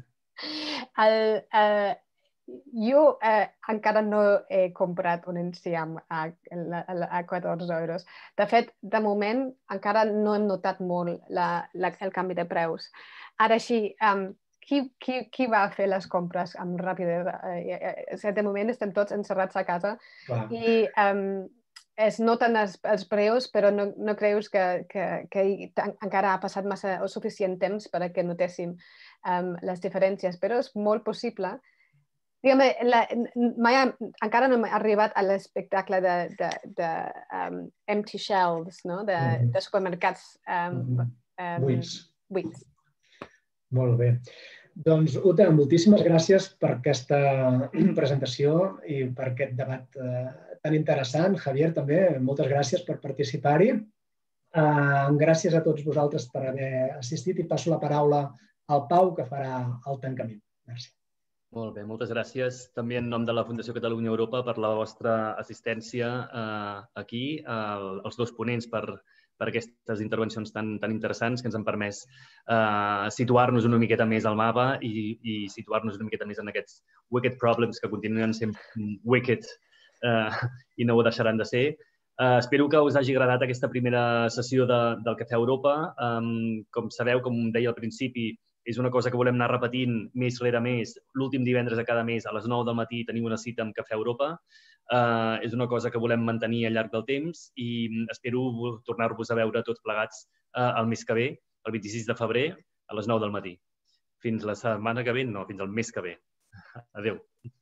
El, eh, jo eh, encara no he comprat un enciam a, a, a catorze euros. De fet, de moment encara no hem notat molt la, la, el canvi de preus. Ara sí, um, qui, qui, qui va fer les compres amb rapidesa? Eh, eh, de moment estem tots encerrats a casa. Clar. I um, es noten els, els preus, però no, no creus que, que, que encara ha passat massa o suficient temps perquè notéssim um, les diferències, però és molt possible. Diguem-ne, la, mai, encara no hem arribat a l'espectacle de, de, de um, empty shelves, no? de, de supermercats um, um, buits. buits. Molt bé. Doncs, Uta, moltíssimes gràcies per aquesta presentació i per aquest debat eh, tan interessant. Javier, també, moltes gràcies per participar-hi. Uh, gràcies a tots vosaltres per haver assistit i passo la paraula al Pau, que farà el tancament. Gràcies. Molt bé, moltes gràcies també en nom de la Fundació Catalunya Europa per la vostra assistència eh, aquí, eh, els dos ponents per, per aquestes intervencions tan, tan interessants que ens han permès eh, situar-nos una miqueta més al mapa i, i situar-nos una miqueta més en aquests wicked problems que continuen sent wicked eh, i no ho deixaran de ser. Uh, espero que us hagi agradat aquesta primera sessió de, del Cafè Europa. Um, com sabeu, com deia al principi, és una cosa que volem anar repetint més rere més. L'últim divendres de cada mes a les nou del matí tenim una cita amb Cafè Europa. Uh, és una cosa que volem mantenir al llarg del temps i espero tornar-vos a veure tots plegats uh, el mes que ve, el vint-i-sis de febrer, a les nou del matí. Fins la setmana que ve? No, fins el mes que ve. Adéu.